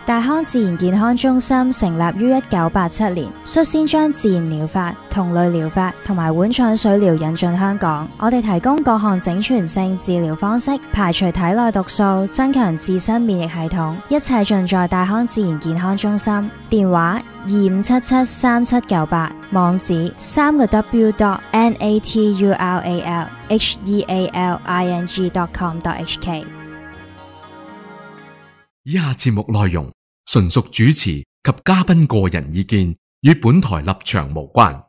大康自然健康中心成立於1987年，率先將自然療法、同類療法同埋碗廠水療引進香港。我哋提供各項整全性治療方式，排除體內毒素，增強自身免疫系統，一切盡在大康自然健康中心。電話25773798，網址www.naturalhealing.com.hk。 以下節目內容純屬主持及嘉賓個人意見，與本台立場無關。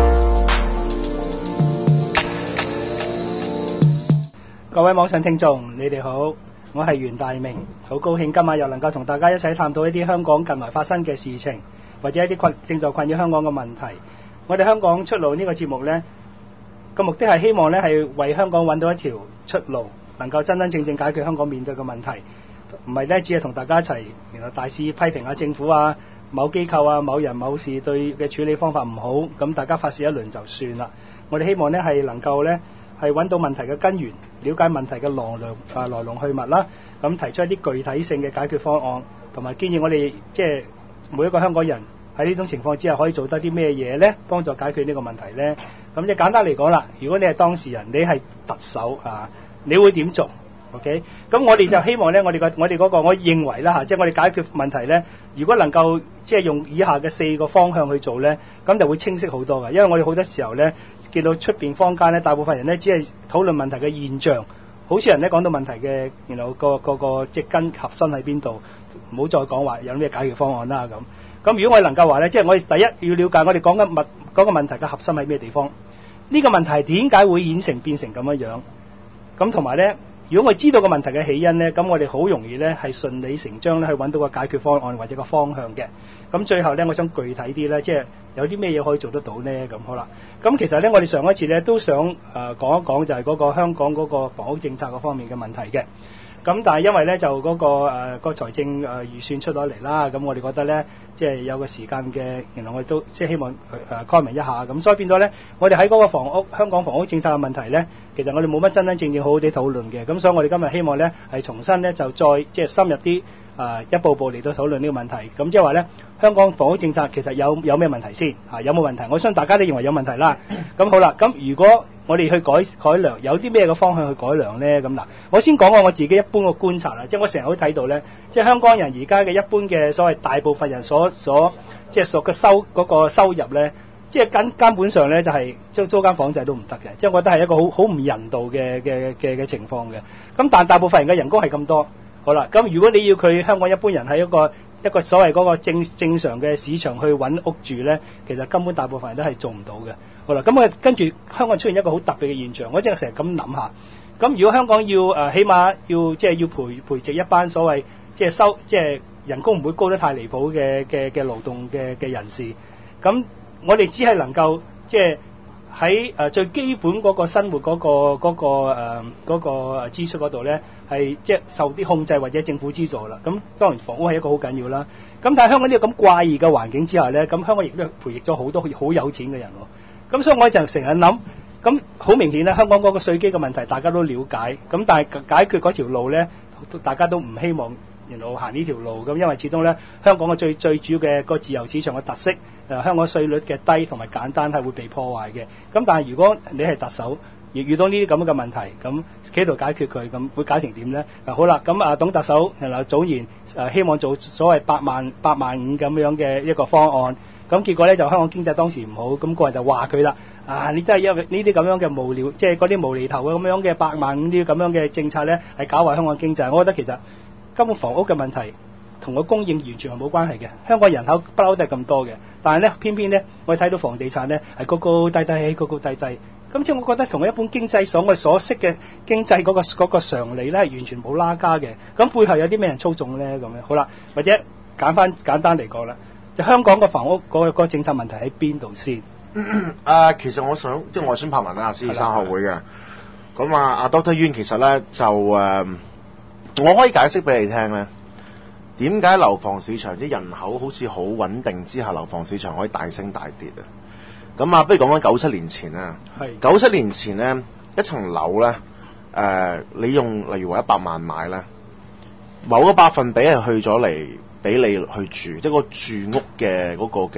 各位網上聽眾，你哋好，我係袁大明，好高興今晚又能夠同大家一齊探討一啲香港近來發生嘅事情，或者一啲正在困擾香港嘅問題。我哋香港出路呢個節目呢，個目的係希望呢係為香港揾到一條出路，能夠真真正正解決香港面對嘅問題。唔係咧，只係同大家一齊，然後大肆批評下政府啊、某機構啊、某人某事對嘅處理方法唔好，咁大家發泄一輪就算啦。我哋希望呢係能夠呢係揾到問題嘅根源，了解問題嘅來龍去脈啦，咁提出一啲具體性嘅解決方案，同埋建議我哋即係每一個香港人喺呢種情況之下可以做得啲咩嘢呢？幫助解決呢個問題呢？咁即係簡單嚟講啦，如果你係當事人，你係特首啊，你會點做？OK， 咁我哋就希望咧，我認為啦嚇，即係我哋解決問題咧，如果能夠即係用以下嘅4個方向去做咧，咁就會清晰好多嘅。因為我哋好多時候咧，見到出邊坊間咧，大部分人咧只係討論問題嘅現象，好少人咧講到問題嘅，然後個即係根核心喺邊度，唔好再講話有咩解決方案啦咁。咁如果我哋能夠話咧，即係我哋第一要了解我哋講緊嗰個問題嘅核心喺咩地方，呢個問題點解會變成咁樣？咁同埋咧。如果我知道個問題嘅起因呢，咁我哋好容易呢係順理成章咧去揾到個解決方案或者個方向嘅。咁最後呢，我想具體啲呢，即係有啲咩嘢可以做得到呢？咁好啦。咁其實呢，我哋上一次呢都想講一講就係嗰個香港嗰個房屋政策嗰方面嘅問題嘅。咁但係因為呢，就嗰個財政預算出咗嚟啦，咁我哋覺得呢，即係有個時間嘅，原來我哋都即係希望comment一下，咁所以變咗呢，我哋喺嗰個香港房屋政策嘅問題呢，其實我哋冇乜真真正正好好地討論嘅，咁所以我哋今日希望呢，係重新呢，就再即係深入啲一步步嚟到討論呢個問題，咁即係話呢，香港房屋政策其實有咩問題先？有冇問題？我相信大家都認為有問題啦。咁好啦，咁如果我哋去改良，有啲咩嘅方向去改良呢？咁嗱，我先講我自己一般嘅觀察啦，即係我成日都睇到呢，即係香港人而家嘅一般嘅所謂大部分人所即係所嘅嗰個收入呢，即係根本上呢，就係租間房仔都唔得嘅，即係我覺得係一個好唔人道嘅情況嘅。咁但大部分人嘅人工係咁多，好啦，咁如果你要佢香港一般人喺一個所謂嗰個正常嘅市場去揾屋住呢，其實根本大部分人都係做唔到嘅。好啦，咁我跟住香港出現一個好特別嘅現象，我真係成日咁諗下。咁如果香港要起碼要培植一班所謂即係人工唔會高得太離譜嘅勞動嘅人士，咁我哋只係能夠即係喺最基本嗰個生活嗰個支出嗰度咧，係即係受啲控制或者政府資助啦。咁當然房屋係一個好緊要啦。咁但係香港呢個咁怪異嘅環境之下咧，咁香港亦都培育咗好多好有錢嘅人喎。咁所以我就成日諗，咁好明顯咧，香港嗰個稅基嘅問題大家都了解，咁但係解決嗰條路咧，大家都唔希望行呢條路。咁因為始終咧，香港嘅最主要嘅個自由市場嘅特色，香港稅率嘅低同埋簡單係會被破壞嘅。咁但係如果你係特首，亦遇到呢啲咁嘅問題，咁企圖解決佢，咁會解成點咧？好啦，咁董特首早言希望做所謂8萬5咁樣嘅一個方案。咁結果咧就香港經濟當時唔好，咁個人就話佢啦，你真係因為呢啲咁樣嘅無聊，即係嗰啲無厘頭嘅咁樣嘅8萬5呢啲咁樣嘅政策咧，係搞壞香港經濟。我覺得其實根本房屋嘅問題同個供應完全係冇關係嘅。香港人口不嬲都係咁多嘅，但係咧偏偏咧我哋睇到房地產咧係高高低低，咁即係我覺得同一般經濟我所識嘅經濟嗰個常理咧係完全冇拉加嘅。咁背後有啲咩人操縱咧？咁樣好啦，或者簡單嚟講啦。香港個房屋嗰個政策問題喺邊度先？ 其實我想即係外宣柏文獅子山學會嘅，咁阿 Dr. Yuen 其實咧就我可以解釋俾你聽咧，點解樓房市場啲人口好似好穩定之下，樓房市場可以大升大跌啊？咁不如講翻97年前啊，97年前咧一層樓咧你用例如話100萬買咧，某個百分比係去咗嚟俾你去住，即係個住屋嘅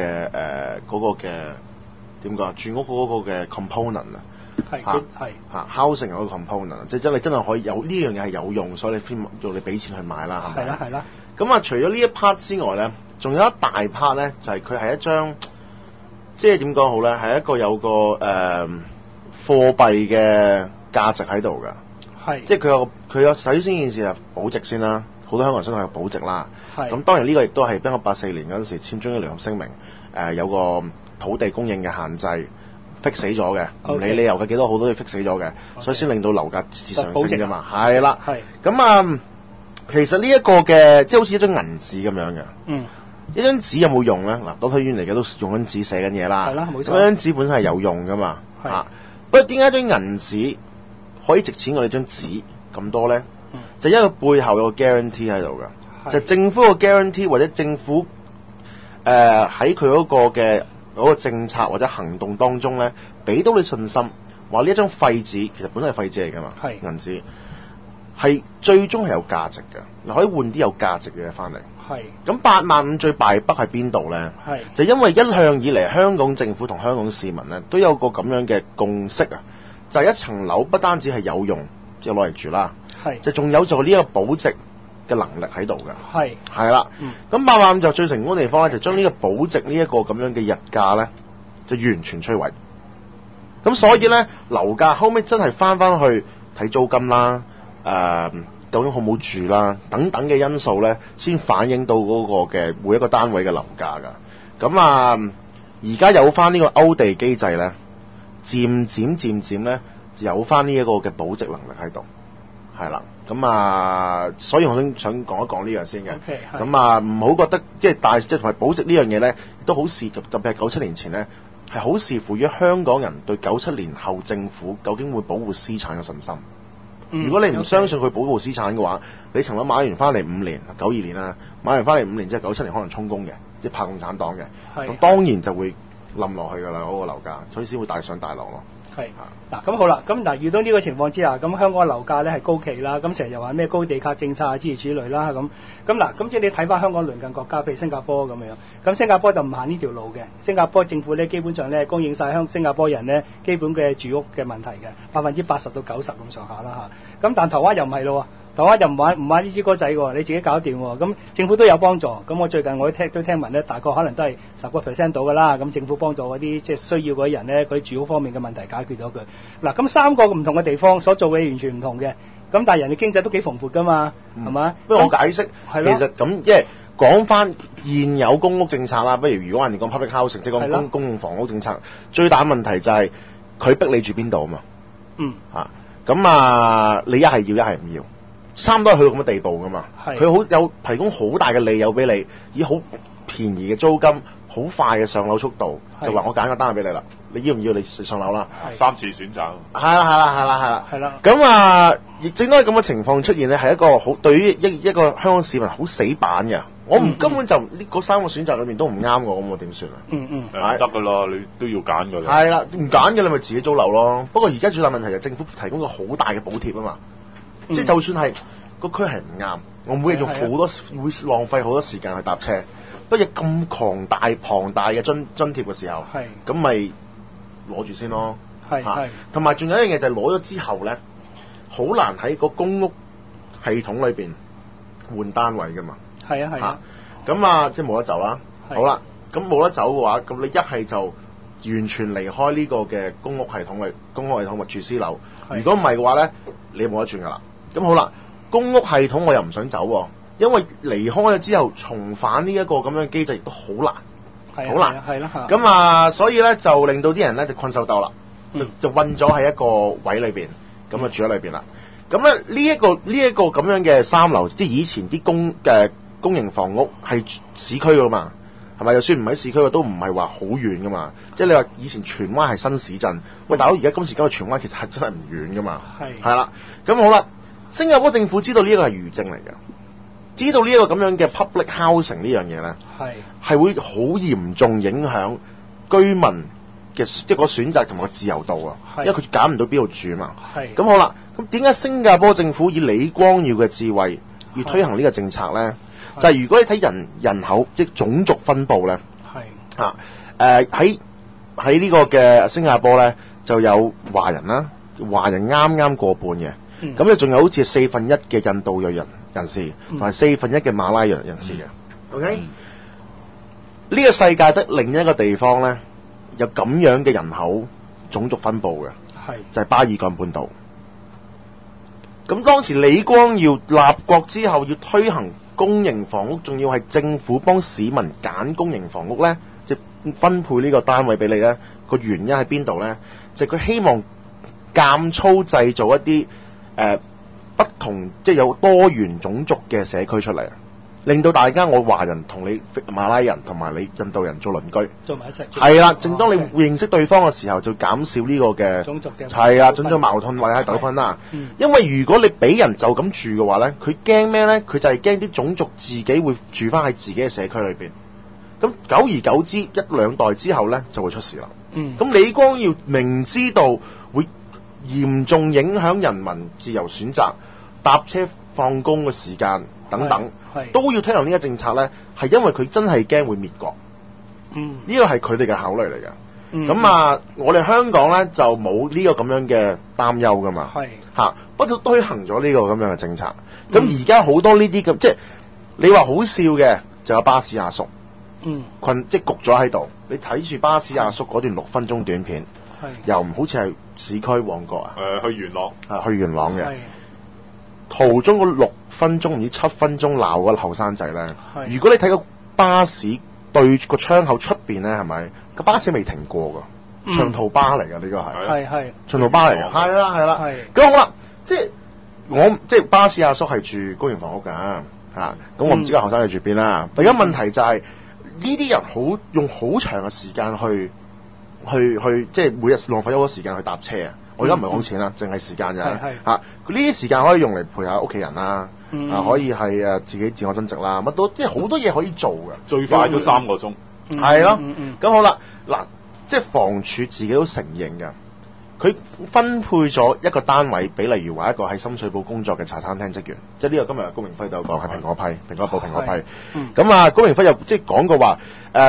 點講啊？住屋嗰個嘅 component 啊，係housing 有個 component， 即係你真係可以有呢樣嘢係有用，所以你先要你俾錢去買啦，係咪？ 係啦。 咁啊，除咗呢一 part 之外咧，仲有一大 part 咧，就係佢係一張，即係點講好咧？係一個有個貨幣嘅價值喺度㗎。係，即係佢有首先件事係保值先啦，好多香港人想係保值啦。係，咁當然呢個亦都係1984年嗰陣時簽中英聯合聲明，有個土地供應嘅限制 fix 死咗嘅，唔理理由嘅幾多好多都 fix 死咗嘅，所以先令到樓價節節上升㗎嘛。係啦，係。咁啊，其實呢一個嘅即係好似一張銀紙咁樣嘅。嗯。一張紙有冇用咧？嗱，Doctor Yuen嚟嘅都用緊紙寫緊嘢啦。係啦，冇錯。嗰張紙本身係有用㗎嘛。係。不過點解張銀紙可以值錢過你張紙咁多咧？就因為背後有個 guarantee 喺度㗎，就政府個 guarantee 或者政府喺佢嗰個嘅嗰個政策或者行動當中咧，俾到你信心，話呢一張廢紙其實本身係廢紙嚟㗎嘛，銀紙係最終係有價值嘅，你可以換啲有價值嘅嘢翻嚟。係咁85000最敗筆喺邊度咧？係就因為一向以嚟香港政府同香港市民咧都有個咁樣嘅共識啊，就係一層樓不單止係有用，即係攞嚟住啦，就仲有做呢個保值嘅能力喺度嘅。係啦，咁85000就最成功嘅地方咧，就將呢個保值呢一個咁樣嘅日價咧，就完全摧毀。咁所以咧，樓價後尾真係翻去睇租金啦，究竟好唔好住啦，等等嘅因素咧，先反映到嗰個嘅每一個單位嘅樓價㗎。咁啊，而家有翻呢個勾地機制咧，漸漸咧有翻呢一個嘅保值能力喺度，係啦。咁啊，所以我想講一講呢樣先嘅。咁啊，唔好覺得即係同埋保值呢樣嘢咧，都好視特別係97年前咧，係好視乎於香港人對97年後政府究竟會保護資產嘅信心。如果你唔相信佢保護資產嘅話，你層樓買完翻嚟5年，92年啦，買完翻嚟5年之後97年可能充公嘅，即係拍共產黨嘅，咁當然就會冧落去㗎啦，嗰個樓價，所以先會大上大落咯。係嗱，咁好啦，咁嗱遇到呢個情況之下，咁香港嘅樓價咧係高企啦，咁成日又話咩高地價政策啊諸如此類啦，咁嗱，咁即係你睇翻香港鄰近國家，譬如新加坡咁樣，咁新加坡就唔行呢條路嘅，新加坡政府咧基本上咧供應晒新加坡人咧基本嘅住屋嘅問題嘅，80%到90%咁上下啦嚇，咁但台灣又唔係咯。台灣又唔玩呢支歌仔喎，你自己搞掂喎。咁政府都有幫助。咁我最近我都聽聞咧，大概可能都係10% 到㗎啦。咁政府幫助嗰啲即係需要嗰啲人咧，佢住屋方面嘅問題解決咗佢。嗱，咁3個唔同嘅地方所做嘅完全唔同嘅。咁但係人哋經濟都幾蓬勃㗎嘛，係嘛？ 不過我解釋，其實咁即係講翻現有公屋政策啦。不如果人哋講 public housing，即係講公共房屋政策，最大問題就係佢逼你住邊度啊嘛。咁啊，你一係要一係唔要。差唔多係去到咁嘅地步噶嘛，佢好有提供好大嘅利誘俾你，以好便宜嘅租金、好快嘅上樓速度，就話我揀個單位俾你啦，你要唔要你上樓啦？3次選擇。係啦。咁啊，亦正因為咁嘅情況出現咧，係一個好對於一個香港市民好死板嘅。我根本就呢嗰3個選擇裏面都唔啱我，咁我點算啊？ 得噶啦，你都要揀噶啦。 係啦，唔揀嘅你咪自己租樓咯。不過而家最大問題就係政府提供個好大嘅補貼啊嘛。即係就算係個區係唔啱，我每日用好多會浪費好多時間去搭車，不過咁龐大嘅津貼嘅時候，咁咪攞住先咯。同埋仲有一樣嘢就係攞咗之後咧，好難喺個公屋系統裏邊換單位噶嘛。咁啊，即係冇得走啦。好啦，咁冇得走嘅話，咁你一係就完全離開呢個嘅公屋系統咪住私樓。如果唔係嘅話咧，你冇得轉噶啦。咁好啦，公屋系統我又唔想走喎，因為離開咗之後重返呢一個咁樣嘅機制亦都好難，好難。咁啊，所以咧就令到啲人咧就困獸鬥啦，就困咗喺一個位裏邊，咁啊住喺裏邊啦。咁咧呢一個咁樣嘅3樓，即係以前啲公營房屋係市區噶嘛，係咪？就算唔喺市區都唔係話好遠噶嘛。即係你話以前荃灣係新市鎮，喂大佬，而家今時今日荃灣其實係真係唔遠噶嘛。係啦，咁好啦。新加坡政府知道呢一個係餘症嚟嘅，知道呢一個咁樣嘅 public housing 呢樣嘢咧，係會好嚴重影響居民嘅即係個選擇同埋個自由度啊，因為佢揀唔到邊度住啊嘛。咁好啦，咁點解新加坡政府以李光耀嘅智慧要推行呢個政策咧？ 就係如果你睇人口即係種族分佈咧，喺呢個嘅新加坡咧就有華人啦，華人啱啱過半嘅，咁你仲有好似1/4嘅印度裔人士，同埋1/4嘅馬拉裔人士嘅。OK，呢個世界得另一個地方咧有咁樣嘅人口種族分佈嘅，就係巴爾幹半島。咁當時李光耀立國之後要推行公營房屋，仲要係政府幫市民揀公營房屋咧，即係分配呢個單位俾你咧，個原因喺邊度咧？就係佢希望監粗製造一啲不同，即係有多元種族嘅社區出嚟，令到大家我華人同你馬拉人同埋你印度人做鄰居，做埋一齊。係啦，正當你認識對方嘅時候，就減少呢個嘅種族嘅係啊，種族矛盾或者糾紛啦。因為如果你俾人就咁住嘅話咧，佢驚咩咧？佢就係驚啲種族自己會住翻喺自己嘅社區裏邊。咁久而久之，1-2代之後咧就會出事啦。咁李光耀明知道會嚴重影響人民自由選擇、搭車放工嘅時間等等，都要推行呢個政策咧，係因為佢真係驚會滅國。呢個係佢哋嘅考慮嚟嘅。咁我哋香港咧就冇呢個咁樣嘅擔憂噶嘛。不過推行咗呢個咁樣嘅政策。咁而家好多呢啲咁，即係你話好笑嘅，就有巴士阿叔。即係焗咗喺度，你睇住巴士阿叔嗰段6分鐘短片，又唔好似係市區旺角去元朗， 去元朗嘅途中嗰6分鐘唔知7分鐘鬧嗰個後生仔咧。如果你睇個巴士對個窗口出邊咧，係咪個巴士未停過噶？長途巴嚟噶，呢個係長途巴嚟嘅，係啦。咁好啦，即係巴士阿叔係住公營房屋噶咁我唔知個後生仔住邊啦。而家問題就係呢啲人用好長嘅時間去即係每日浪費咗好多時間去搭車啊！我而家唔係講錢啦，淨係時間啫。呢啲時間可以用嚟陪下屋企人啦，可以係自己自我增值啦，乜都即係好多嘢可以做嘅。 最快都3個鐘。 係咯，咁好啦，嗱，即係房署自己都承認嘅，佢分配咗一個單位俾，例如話一個喺深水埗工作嘅茶餐廳職員，即係呢個今日高明輝就講係蘋果批，蘋果報蘋果批。咁高明輝又即係講過話，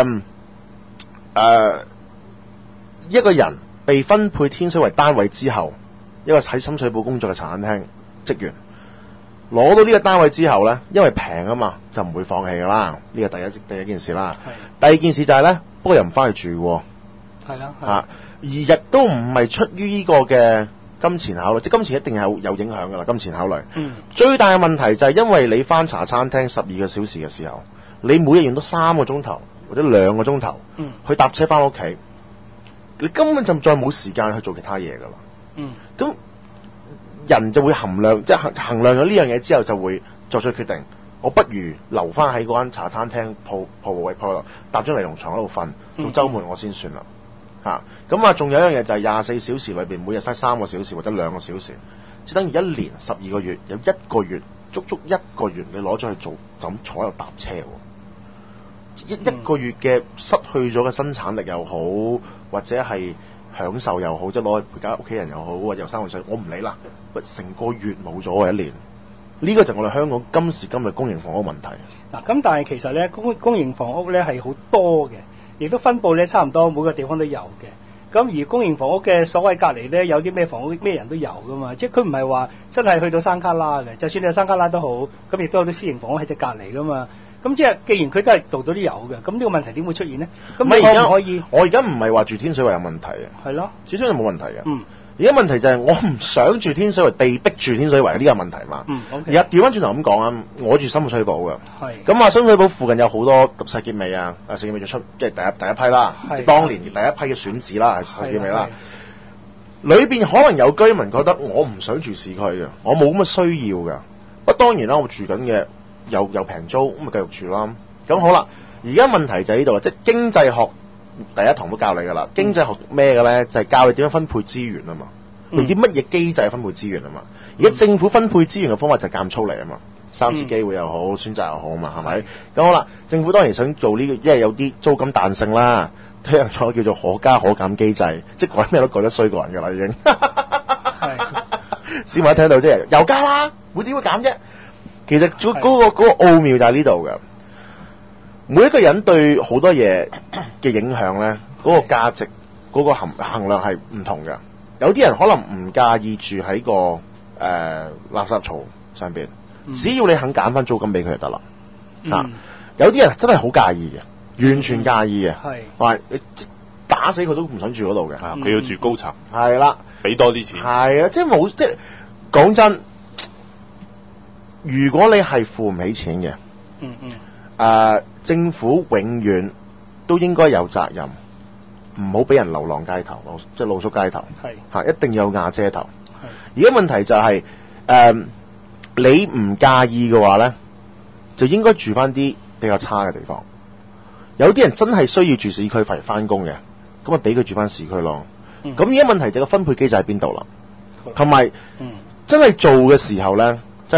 一個人被分配天水圍單位之後，一個喺深水埗工作嘅茶餐廳職員攞到呢個單位之後咧，因為平啊嘛，就唔會放棄噶啦。呢個第一件事啦。第二件事就係咧，不過又唔翻去住喎。係啦。而亦都唔係出於呢個嘅金錢考慮，即係金錢一定係有影響噶啦。金錢考慮。最大嘅問題就係因為你翻茶餐廳12個小時嘅時候，你每日用到3個鐘頭或者2個鐘頭去搭車翻屋企。你根本就再冇時間去做其他嘢噶啦。咁人就會衡量咗呢樣嘢之後，就會作出決定，我不如留翻喺嗰間茶餐廳鋪度，搭張尼龍床喺度瞓，到週末我先算啦。咁仲有一樣嘢就係24小時裏邊每日嘥3個小時或者2個小時，即等於1年12個月，有1個月足1個月你攞咗去做，就咁坐喺度搭車喎。一個月嘅失去咗嘅生產力又好，或者係享受又好，即係攞去陪家屋企人又好，或者由3個歲，我唔理啦。成個月冇咗1年，呢個就係我哋香港今時今日公營房屋問題。 咁但係其實咧公營房屋咧係好多嘅，亦都分佈咧差唔多每個地方都有嘅。咁而公營房屋嘅所謂隔離咧，有啲咩房屋咩人都有噶嘛，即係佢唔係話真係去到山卡拉嘅，就算你係山卡拉都好，咁亦都有啲私營房屋喺隻隔離噶嘛。咁即係，既然佢都係度到啲有嘅，咁呢個問題點會出現呢？咁你可唔可以？ 我而家唔係話住天水圍有問題嘅，係咯，天水圍冇問題嘅。而家問題就係我唔想住天水圍，被逼住天水圍呢個問題嘛。而家調翻轉頭咁講啊，我住深水埗嘅，咁深水埗附近有好多石硤尾啊，石硤尾就出即係第一批啦，即係當年第一批嘅選址啦，係石硤尾啦。裏邊可能有居民覺得我唔想住市區嘅，我冇咁嘅需要嘅。不過當然啦，我住緊嘅。又平租咁咪繼續住啦。咁好啦，而家問題就喺呢度啦，即係經濟學第一堂都教你噶啦。經濟學咩嘅咧？就係教你點樣分配資源啊嘛，用啲乜嘢機制分配資源啊嘛。而家政府分配資源嘅方法就係監粗嚟啊嘛，3次機會又好，選擇又好啊嘛，係咪？咁好啦，政府當然想做呢個，因為有啲租金彈性啦，推行咗叫做可加可減機制，即係改咩都改得衰過人噶啦已經。市民一聽到即係又加啦，會點會減啫？ 其實嗰個奧妙就喺呢度嘅。每一個人對好多嘢嘅影響咧，嗰個價值、嗰個衡量係唔同嘅。有啲人可能唔介意住喺個垃圾槽上邊，只要你肯減翻租金俾佢就得啦。有啲人真係好介意嘅，完全介意嘅，話你打死佢都唔想住嗰度嘅。 佢要住高層， 係啦， 俾多啲錢。 係啊，即係冇即係講真，如果你係付唔起錢嘅，政府永遠都應該有責任，唔好俾人流浪街頭，即係露宿街頭。係一定要有瓦遮頭。而家問題就係你唔介意嘅話咧，就應該住翻啲比較差嘅地方。有啲人真係需要住市區翻工嘅，咁咪俾佢住翻市區咯。咁而家問題就個分配機制喺邊度啦？同埋真係做嘅時候咧，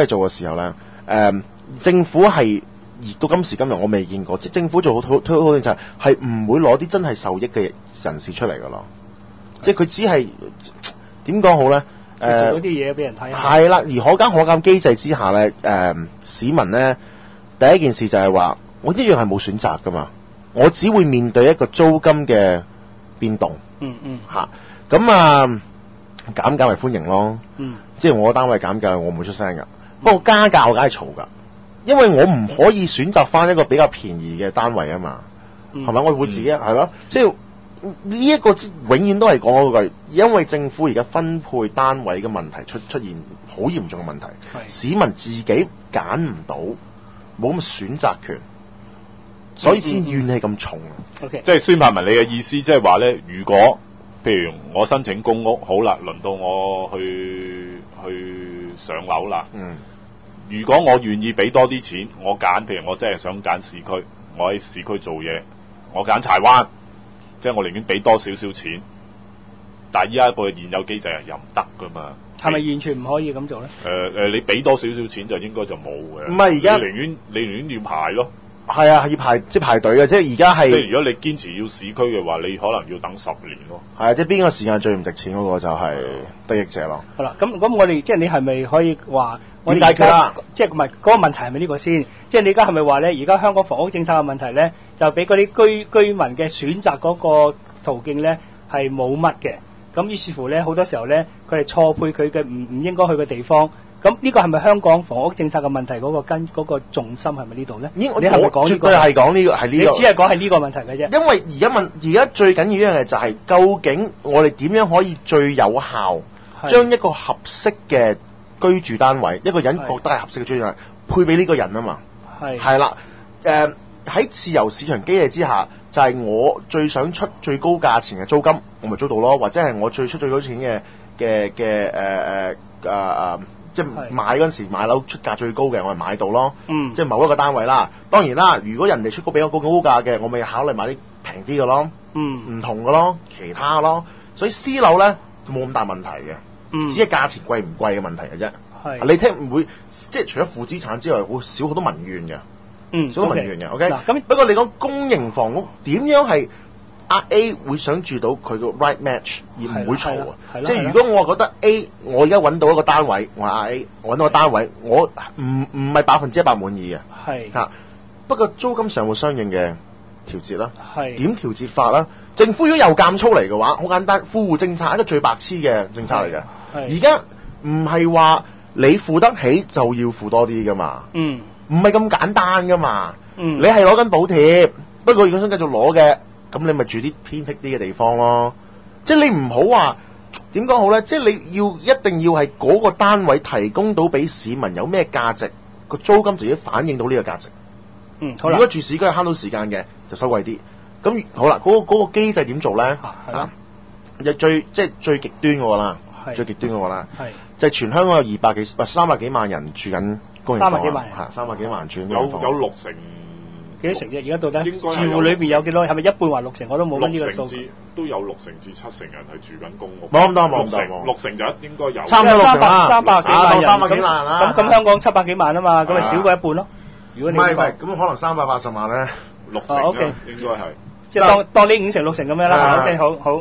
政府係到今時今日我未見過，即係政府做好就係唔會攞啲真係受益嘅人士出嚟噶咯。即係佢只係點講好咧？ 做嗰啲嘢俾人睇下。 係啦，而可加可減機制之下咧，市民咧第一件事就係話，我一樣係冇選擇噶嘛，我只會面對一個租金嘅變動。咁減價咪歡迎咯。即係我個單位減價，我唔會出聲噶。不過加價我梗係嘈噶，因為我唔可以選擇翻一個比較便宜嘅單位啊嘛。係咪？我會自己係咯，即係。呢一個永遠都係講嗰句，因為政府而家分配單位嘅問題出現好嚴重嘅問題，市民自己揀唔到，冇咁選擇權，所以先怨氣咁重。 即係孫柏文，你嘅意思即係話咧，如果譬如我申請公屋，好啦，輪到我去上樓啦。如果我願意俾多啲錢，我揀，譬如我真係想揀市區，我喺市區做嘢，我揀柴灣。即係我寧願俾多少少錢，但係依家個現有機制係又唔得噶嘛？ 係咪完全唔可以咁做咧？ 你俾多少少錢就應該就冇嘅。 唔係而家， 你寧願要排咯。 係啊，要排即係排隊嘅，即係而家係。 即係如果你堅持要市區嘅話，你可能要等10年咯。 係啊，即係邊個時間最唔值錢嗰個就係得益者咯。 好啦，咁我哋即係你係咪可以話點解決啦？ 即係唔係嗰個問題係咪呢個先？即係你而家係咪話咧？而家香港房屋政策嘅問題咧，就俾嗰啲居民嘅選擇嗰個途徑咧係冇乜嘅。咁於是乎咧，好多時候咧，佢哋錯配佢嘅唔應該去嘅地方。咁呢個係咪香港房屋政策嘅問題嗰個重心係咪呢度咧？你係咪講呢個？ 絕對係講呢個係呢個。 你只係講係呢個問題嘅啫。 因為而家最緊要一樣嘢就係究竟我哋點樣可以最有效將一個合適嘅居住單位，一個人覺得係合適嘅居住單位配俾呢個人啊嘛。係啦，喺自由市場機制之下，就係我最想出最高價錢嘅租金，我咪租到咯；或者係我最出最高錢嘅即係買嗰陣時買樓出價最高嘅，我咪買到咯。即係某一個單位啦。當然啦，如果人哋出比較高價嘅，我咪考慮買啲平啲嘅咯。唔同嘅咯，其他嘅咯。所以私樓咧就冇咁大問題嘅，只係價錢貴唔貴嘅問題嘅啫。你聽唔會即係除咗負資產之外，會少好多民怨嘅。少好多民怨嘅。OK。咁不過你講公營房屋點樣係A 會想住到佢個 right match 而唔會嘈啊！即係如果我覺得 A， 我而家揾到一個單位，我話 A， 我揾到個單位，我唔係100%滿意嘅。不過租金上會相應嘅調節啦。點調節法啦？政府如果又監粗嚟嘅話，好簡單，富戶政策係一個最白痴嘅政策嚟嘅。而家唔係話你付得起就要付多啲噶嘛。唔係咁簡單噶嘛。你係攞緊補貼，不過如果想繼續攞嘅。咁你咪住啲偏僻啲嘅地方咯，即係你唔好話點講好咧，即係你一定要係嗰個單位提供到俾市民有咩價值，個租金就要反映到呢個價值。好啦，如果住市區慳到時間嘅就收貴啲。咁好啦，嗰個機制點做咧？最極端嗰個啦，最極端嗰個啦，就係全香港有300幾萬人住緊公營房屋，300幾萬人住緊公營房屋， 有60成。 幾多成啫？而家到底住戶裏邊有幾多？係咪一半或6成？我都冇乜呢個數。 都有6成至7成人係住緊公屋。 冇咁多，冇咁多。 6成就應該有。 差唔多300幾萬人。 300幾萬啦。 咁香港700幾萬啊嘛，咁咪少過一半咯。如果你唔係， 咁可能380萬咧 ，6成應該係。 即係當你5成6成咁樣啦。OK， 好。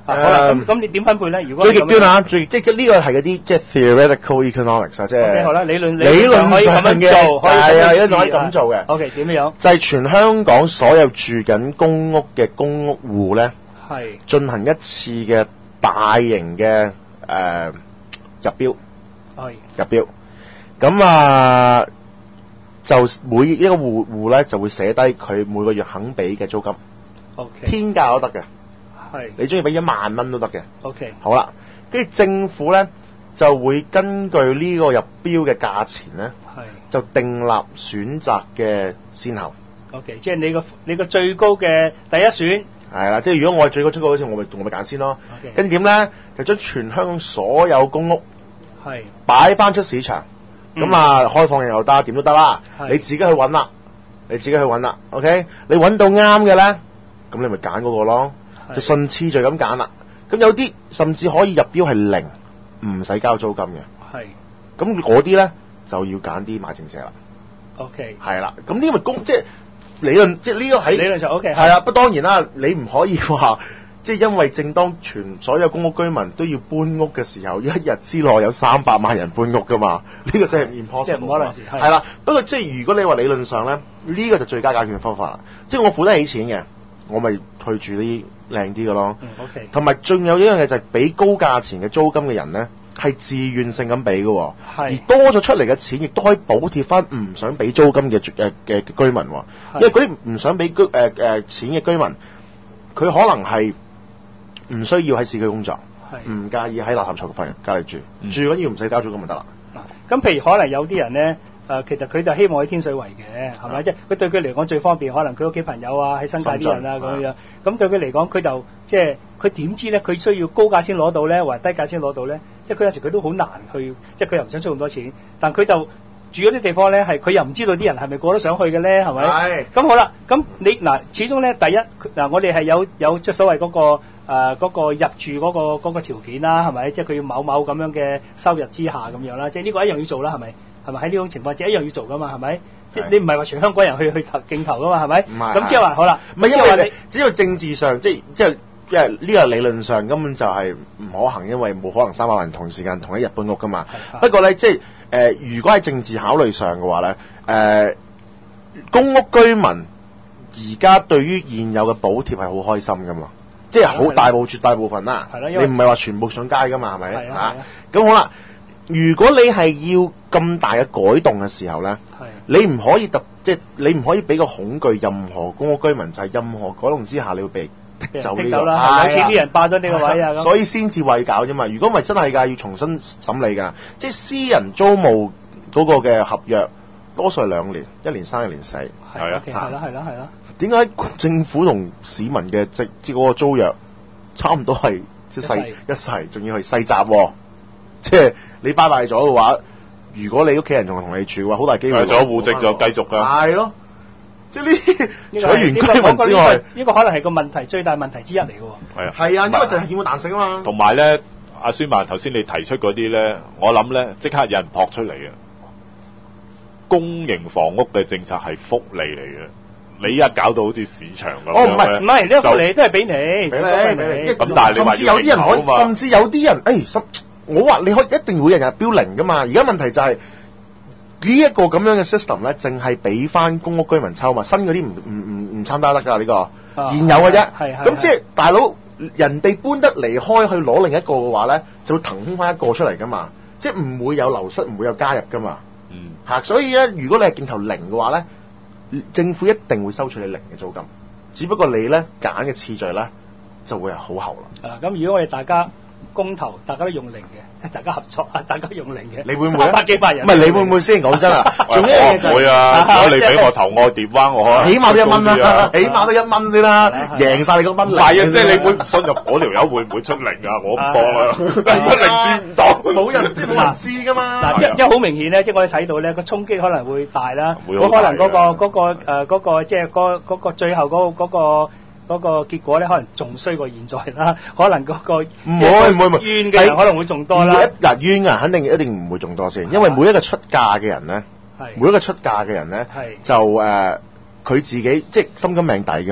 好啦，咁你點分配咧？如果最極端啊，即係呢個係嗰啲即係 theoretical economics 啊，即係好啦，理論可以咁樣做，係啊，一定可以咁做嘅。 OK， 點樣？ 就係全香港所有住緊公屋嘅公屋戶咧，係進行一次嘅大型嘅入標，入標。咁啊，就每一個戶咧就會寫低佢每個月肯俾嘅租金。OK， 天價都得嘅。係，你中意俾1萬蚊都得嘅。OK， 好啦，跟住政府咧就會根據呢個入標嘅價錢咧，就訂立選擇嘅先後。OK， 即係你個最高嘅第一選。係啦，即係如果我係最高出個，好似我咪揀先咯。Okay， 跟住點咧，就將全香港所有公屋係擺翻出市場，咁啊開放又得，點都得啦。你自己去揾啦，OK， 你揾到啱嘅咧，咁你咪揀嗰個咯。就順次序咁揀啦，咁有啲甚至可以入標係0，唔使交租金嘅。係，咁嗰啲咧就要揀啲買剩者啦。OK， 係啦，咁呢個即係理論，即係呢個喺理論上 OK。係啊，不過當然啦，你唔可以話即係因為正當所有公屋居民都要搬屋嘅時候，一日之內有300萬人搬屋噶嘛？呢個真係 impossible。即係唔可能事。係啦，不過即係如果你話理論上咧，呢個就最佳解決嘅方法啦。即係我付得起錢嘅，我咪退住啲靚啲嘅咯。OK。同埋仲有一樣嘢就係俾高價錢嘅租金嘅人咧，係自願性咁俾嘅，而多咗出嚟嘅錢亦都可以補貼翻唔想俾租金嘅居民，因為嗰啲唔想俾錢嘅居民，佢可能係唔需要喺市區工作，唔介意喺垃圾場隔離住緊要唔使交租金咪得啦。咁譬如可能有啲人咧。其實佢就希望喺天水圍嘅，係咪？即係佢對佢嚟講最方便，可能佢屋企朋友啊，喺新界啲人啊咁樣。咁對佢嚟講，佢就即係佢點知咧？佢需要高價先攞到咧，或者低價先攞到咧？即係佢有時佢都好難去，即係佢又唔想出咁多錢，但佢就住嗰啲地方咧，係佢又唔知道啲人係咪過得上去嘅咧，係咪？係。咁好啦，咁你嗱，始終咧，第一嗱，我哋係有即係所謂嗰個入住嗰個條件啦，係咪？即係佢要某咁樣嘅收入之下咁樣啦，即係呢個一樣要做啦，係咪？係咪喺呢種情況之下一樣要做噶嘛？係咪？即係你唔係話全香港人去競投噶嘛？係咪？唔係。咁即係話好啦，唔係因為你只要政治上即係呢個理論上根本就係唔可行，因為冇可能300萬人同時間同一日搬屋噶嘛。不過咧，即係如果喺政治考慮上嘅話咧，公屋居民而家對於現有嘅補貼係好開心噶嘛，即係好絕大部分啦。係啦，你唔係話全部上街噶嘛？係咪？係啊。咁好啦。如果你係要咁大嘅改動嘅時候咧，你唔可以即係你唔可以俾個恐懼任何公屋居民，就係任何改動之下你會被剔走呢個啦，有錢啲人霸咗呢個位啊，所以先至為搞啫嘛。如果唔係真係㗎，要重新審理㗎。即係私人租務嗰個嘅合約，多數係2年，1年3，1年4。係啊，係啦。點解政府同市民嘅即嗰個租約差唔多係即係一世，仲要係世襲喎？即係你拜咗嘅話，如果你屋企人仲同你住嘅話，好大機會咗戶籍就繼續㗎。係咯，即係呢除咗原居民之外，呢個可能係個問題最大問題之一嚟嘅喎。係啊，係啊，因為就係欠個彈性啊嘛。同埋咧，阿孫曼頭先你提出嗰啲咧，我諗咧即刻有人撲出嚟嘅。公營房屋嘅政策係福利嚟嘅，你一搞到好似市場咁樣。哦，唔係，呢個福利都係俾你，俾你。咁但係你話要認可嘛？甚至有啲人我話你可以一定會人日標0噶嘛，而家問題就係呢一個咁樣嘅 system 咧，淨係俾翻公屋居民抽嘛，新嗰啲唔參加得㗎呢個，現有嘅啫。咁即係大佬，人哋搬得離開去攞另一個嘅話咧，就會騰空翻一個出嚟㗎嘛，即係唔會有流失，唔會有加入㗎嘛。所以咧，如果你係競投0嘅話咧，政府一定會收取你0嘅租金，只不過你咧揀嘅次序咧就會係好後啦。咁如果我哋大家公投大家都用0嘅，大家合作啊，大家用0嘅，你會唔會300幾百人？唔係你會唔會先講真啊？仲有一樣嘢就係會啊！如果你俾我投我點彎我可能起碼都1蚊啦，起碼都1蚊先啦，贏曬你個蚊。唔係啊，即係你會唔信任嗰條友會唔會出0啊？我唔幫啦，出0知唔到，冇人知冇人知㗎嘛。嗱，即係好明顯咧，即係我哋睇到咧個衝擊可能會大啦，咁可能嗰個即係嗰個最後嗰個結果咧，可能仲衰過現在啦。可能嗰個唔會冤嘅人可能會仲多啦。冤啊，肯定一定唔會仲多先，因為每一個出嫁嘅人咧，就佢自己即係心甘命抵噶嘛。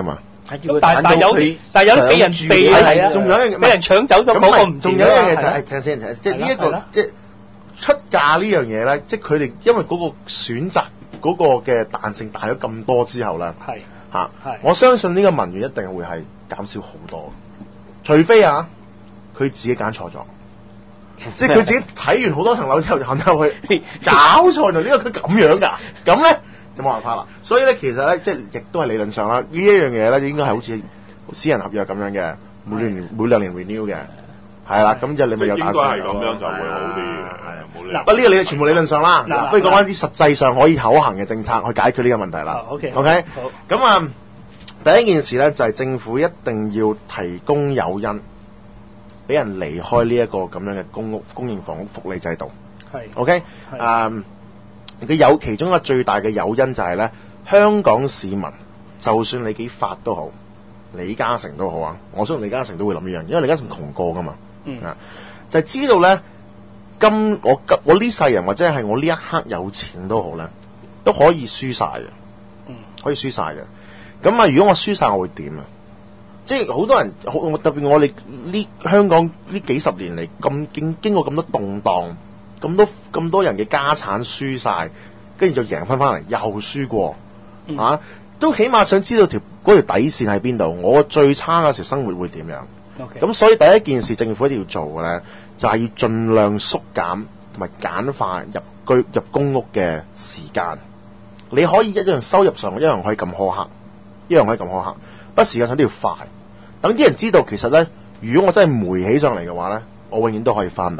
但係有啲俾人避係啊， 仲有一樣俾人搶走咗嗰個唔。 仲有一樣嘢就係聽先，即係呢一個即係出價呢樣嘢咧，即係佢哋因為嗰個選擇嗰個嘅彈性大咗咁多之後咧，我相信呢個民怨一定會係減少好多，除非佢自己揀錯咗。即係佢自己睇完好多層樓之後就肯入去搞錯咗，呢個佢咁樣㗎，咁咧就冇辦法啦。所以咧其實咧即係亦都係理論上啦，呢一樣嘢咧應該係好似私人合約咁樣嘅，每兩年 renew 嘅，係啦，咁就你咪有打算。應該係咁樣就會好啲嘅，係嗱，不過呢個你全部理論上啦，不如講翻啲實際上可以可行嘅政策去解決呢個問題啦。 OK， 好。咁第一件事咧就係政府一定要提供誘因，俾人離開呢一個咁樣嘅公營房屋福利制度。 係 OK， 佢有其中一個最大嘅誘因就係咧，香港市民就算你幾發都好，李嘉誠都好啊，我相信李嘉誠都會諗呢樣，因為李嘉誠窮過噶嘛。就係知道咧，我呢世人或者係我呢一刻有錢都好咧，都可以輸晒嘅。可以輸晒嘅。咁如果我輸晒，我會點啊？即係好多人，特別我哋呢香港呢幾十年嚟經過咁多動盪，咁多人嘅家產輸晒，跟住就贏翻嚟，又輸過，都起碼想知道嗰條底線喺邊度，我最差嗰時生活會點樣？咁所以第一件事政府一定要做嘅咧，就係要盡量縮減同埋簡化入公屋嘅時間。你可以一樣收入上一樣可以咁苛刻，不過時間上都要快。等啲人知道其實咧，如果我真係霉起上嚟嘅話咧，我永遠都可以翻嚟。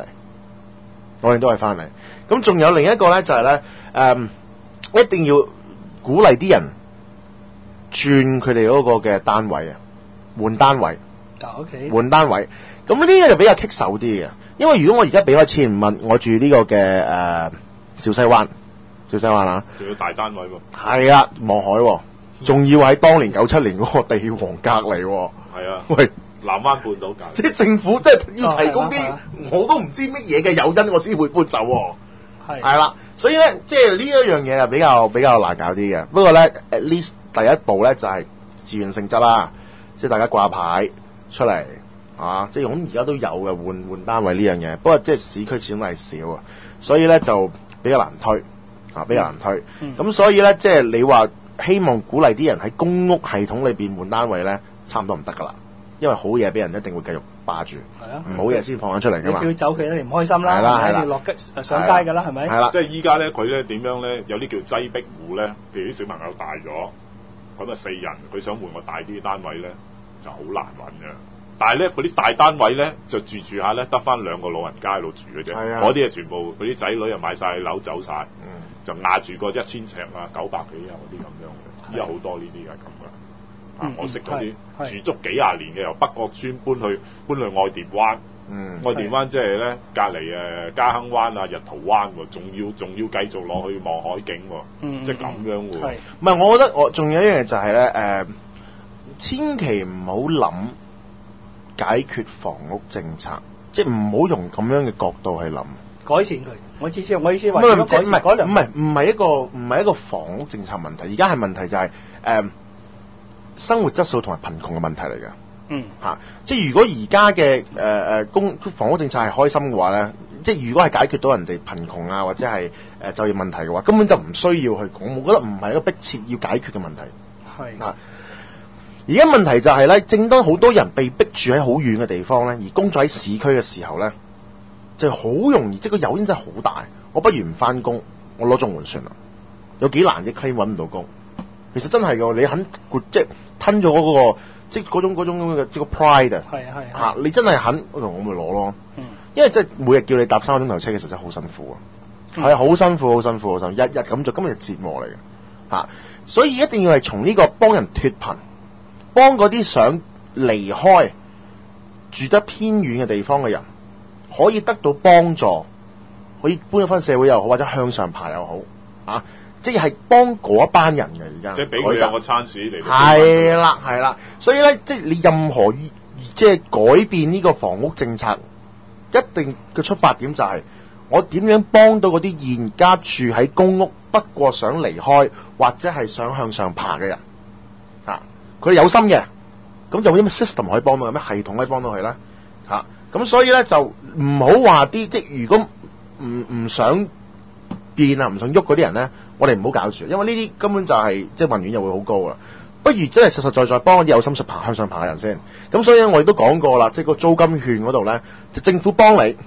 咁仲有另一個咧就係咧，一定要鼓勵啲人轉佢哋嗰個嘅單位啊，換單位。換單位。咁呢個就比較棘手啲嘅，因為如果我而家俾開1,500蚊，我住呢個嘅小西灣啊， 仲要大單位喎。 係啊，望海喎，仲要喺當年97年嗰個地王隔離喎。 係啊， 喂， 南灣半島隔離。 即係政府即係要提供啲我都唔知乜嘢嘅誘因，我先會搬走喎。係啦，所以咧，即係呢一樣嘢係比較難搞啲嘅。不過咧，at least 第一步咧就係自願性質啦，即係大家掛牌出嚟即係咁而家都有嘅換單位呢樣嘢。不過即係市區始終係少啊，所以咧就比較難推。咁所以咧，即係你話希望鼓勵啲人喺公屋系統裏邊換單位咧，差唔多唔得噶啦，因為好嘢俾人一定會繼續霸住，唔好嘢先放緊出嚟噶嘛。 你叫走佢咧，你唔開心啦，係啦，落上街噶啦，係咪？ 係啦，即係依家咧，佢咧點樣咧？有啲叫擠逼戶咧，譬如啲小朋友大咗，咁4人，佢想換個大啲單位咧，就好難揾嘅。但係咧，嗰啲大單位咧就住下咧，得翻2個老人家喺度住嘅啫。嗰啲全部嗰啲仔女又買晒樓走晒，就壓住個1000尺啊、900幾啊嗰啲咁樣嘅。依家好多呢啲係咁嘅。我識嗰啲住足幾廿年嘅，由北角村搬去愛蝶灣。愛蝶灣即係咧隔離嘉亨灣啊、日桃灣喎，仲要繼續落去望海景喎。即係咁樣喎。 唔係，我覺得我仲有一樣嘢就係咧千祈唔好諗解決房屋政策，即係唔好用咁樣嘅角度去諗改善佢。我意思話， 唔係一個房屋政策問題，而家係問題就係生活質素同埋貧窮嘅問題嚟嘅。即係如果而家嘅房屋政策係開心嘅話咧，即係如果係解決到人哋貧窮啊或者係就業問題嘅話，根本就唔需要去講。我覺得唔係一個迫切要解決嘅問題。而家問題就係咧，正當好多人被逼住喺好遠嘅地方咧，而工作喺市區嘅時候咧，就好容易，即係個誘因真係好大。我不如唔翻工，我攞綜援算啦。有幾難啫 claim 揾唔到工，其實真係㗎。你肯即係吞咗嗰個，即係嗰種咁嘅即係個 pride 啊。你真係肯，我咪攞咯。因為即係每日叫你搭3個鐘頭車，其實真係好辛苦啊。係好辛苦，日日咁做，根本係折磨嚟嘅。所以一定要係從呢個幫人脫貧。幫嗰啲想離開住得偏遠嘅地方嘅人，可以得到幫助，可以搬翻社會又好，或者向上爬又好，即係幫嗰一班人嘅而家。即係俾佢有個餐市嚟。係啦，所以咧，即係你任何即係改變呢個房屋政策，一定嘅出發點就係我點樣幫到嗰啲現家住喺公屋，不過想離開或者係想向上爬嘅人。佢哋有心嘅， 咁有啲咩 system 可以幫到，有咩系統可以幫到佢咧？咁所以咧就唔好話啲即係如果唔想變啊，唔想喐嗰啲人咧，我哋唔好搞住，因為呢啲根本就係即係民怨又會好高啦。不如真係實實在在幫啲有心向上爬嘅人先。咁所以我亦都講過啦，即係個租金券嗰度咧，就政府幫你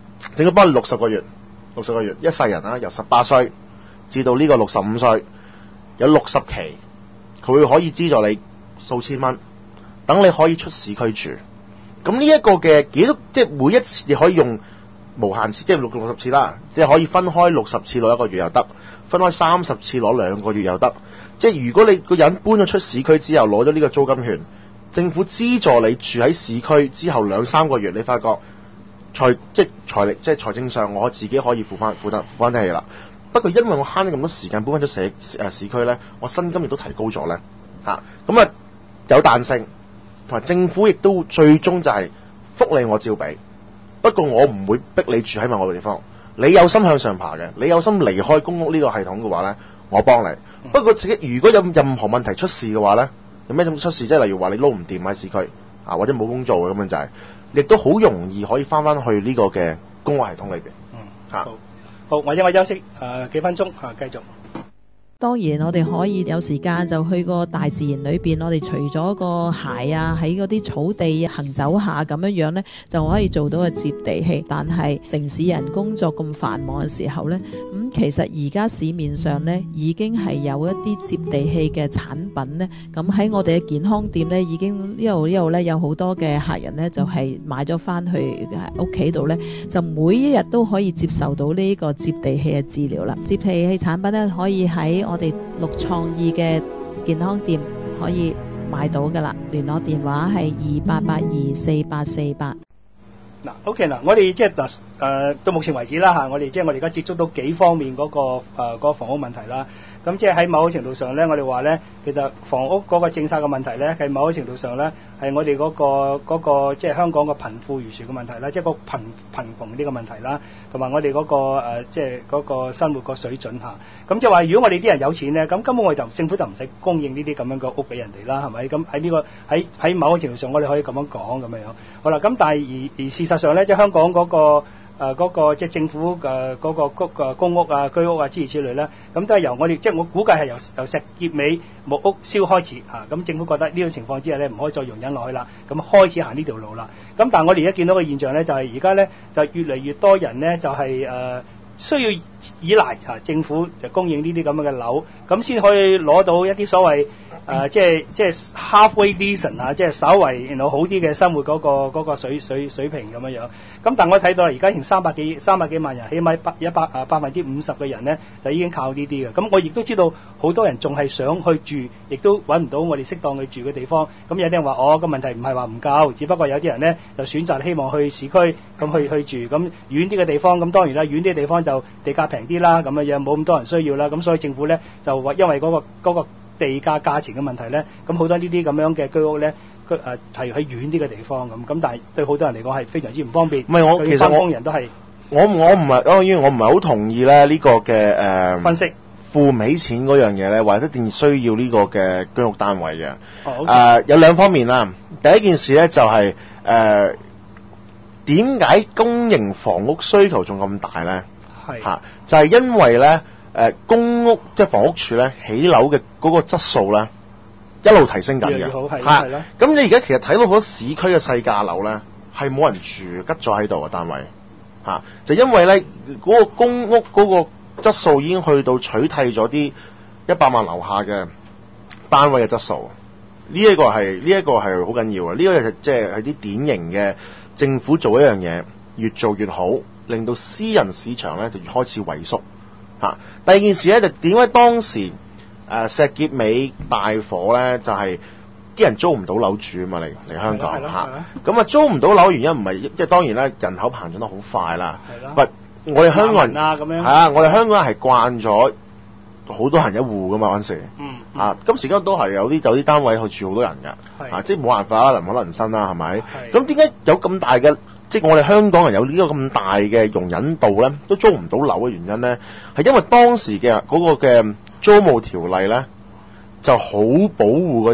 60個月一世人啊，由18歲至到呢個65歲，有60期，佢會可以資助你數千蚊，等你可以出市區住。咁呢一個嘅幾多，即係每一次你可以用無限次，即係60次啦，即係可以分開60次攞1個月又得，分開30次攞2個月又得。即係如果你個人搬咗出市區之後攞咗呢個租金券，政府資助你住喺市區之後2-3個月，你發覺財政上我自己可以付翻得起啦。不過因為我慳咗咁多時間搬翻咗市區咧，我薪金亦都提高咗咧咁有彈性，同埋政府亦都最終就係福利我照俾，不過我唔會逼你住喺某個地方。你有心向上爬嘅，你有心離開公屋呢個系統嘅話咧，我幫你。不過如果有任何問題出事嘅話咧，有咩出事？即係例如話你撈唔掂喺市區或者冇工做嘅咁樣就係，亦都好容易可以翻去呢個嘅公屋系統裏邊。 好，或者我休息幾分鐘繼續。 當然我哋可以有時間就去個大自然裏邊，我哋除咗個鞋啊喺嗰啲草地行走下咁樣呢，就可以做到個接地氣。但係城市人工作咁繁忙嘅時候呢，其實而家市面上呢已經係有一啲接地氣嘅產品呢。咁喺我哋嘅健康店呢，已經呢度呢有好多嘅客人呢，就係買咗翻去屋企度呢，就每一日都可以接受到呢個接地氣嘅治療啦。接地氣產品呢，可以喺我哋綠創意嘅健康店可以買到噶啦，聯絡電話係28824848。 OK 我哋即係到目前為止啦我哋即係我哋而家接觸到幾方面嗰個房屋問題啦。咁即係喺某個程度上咧，我哋話咧，其實房屋嗰個政策嘅問題咧，係某個程度上咧，係我哋嗰個即係香港個貧富懸殊嘅問題啦，即係個貧窮呢個問題啦，同埋我哋嗰個即係嗰個生活個水準下。咁即係話，如果我哋啲人有錢咧，咁根本我哋政府就唔使供應呢啲咁樣嘅屋俾人哋啦，係咪？咁喺呢個喺某個程度上，我哋可以咁樣講咁樣。好啦，咁但係而事實上咧，即係香港嗰個即係政府嗰個公屋啊、居屋啊諸如此類咧，咁都係由我哋即係我估計係由石硤尾木屋燒開始咁政府覺得呢種情況之下咧，唔可以再容忍落去啦，咁開始行呢條路啦。咁但係我哋而家見到嘅現象咧，就係而家咧就越嚟越多人咧就係需要依賴政府就供應呢啲咁樣嘅樓，咁先可以攞到一啲所謂即係 halfway decent 即係稍為好啲嘅生活嗰個水平咁樣。咁但我睇到啦，而家成300幾萬人，起碼50%嘅人咧就已經靠呢啲嘅。咁我亦都知道好多人仲係想去住，亦都揾唔到我哋適當去住嘅地方。咁有啲人話個問題唔係話唔夠，只不過有啲人咧就選擇希望去市區咁去住，咁遠啲嘅地方，咁當然啦，遠啲嘅地方就地價平啲啦，咁樣冇咁多人需要啦。咁所以政府咧就話因為嗰個地價錢嘅問題咧，咁好多呢啲咁樣嘅居屋咧，係喺遠啲嘅地方咁但係對好多人嚟講係非常之唔方便。 唔係其實工人都係我唔係當然我唔係好同意咧呢個嘅分析付唔起錢嗰樣嘢咧，或者一定需要呢個嘅居屋單位嘅。有兩方面啦。第一件事咧就係點解公營房屋需求仲咁大咧？就係因為咧公屋即係房屋署咧起樓嘅嗰個質素咧一路提升緊嘅。咁你而家其實睇到好多市區嘅細價樓咧係冇人住，吉咗喺度嘅單位就因為咧嗰個公屋嗰個質素已經去到取締咗啲100萬樓下嘅單位嘅質素。呢一個係好緊要嘅。呢個即係啲典型嘅政府做一樣嘢越做越好，令到私人市場咧就越開始萎縮。第二件事咧就點解當時石硤尾大火咧就係啲人租唔到樓住啊嘛，嚟香港咁租唔到樓原因唔係即係當然啦，人口膨脹得好快啦。我哋香港人咁樣我哋香港人係慣咗好多人一戶噶嘛嗰陣時。今時今日都係有啲單位去住好多人㗎。即係冇辦法啦，人口人生啦，係咪？咁點解有咁大嘅？即係我哋香港人有呢個咁大嘅容忍度咧，都租唔到樓嘅原因咧，係因為當時嘅嗰個嘅租務條例咧，就好保護嗰啲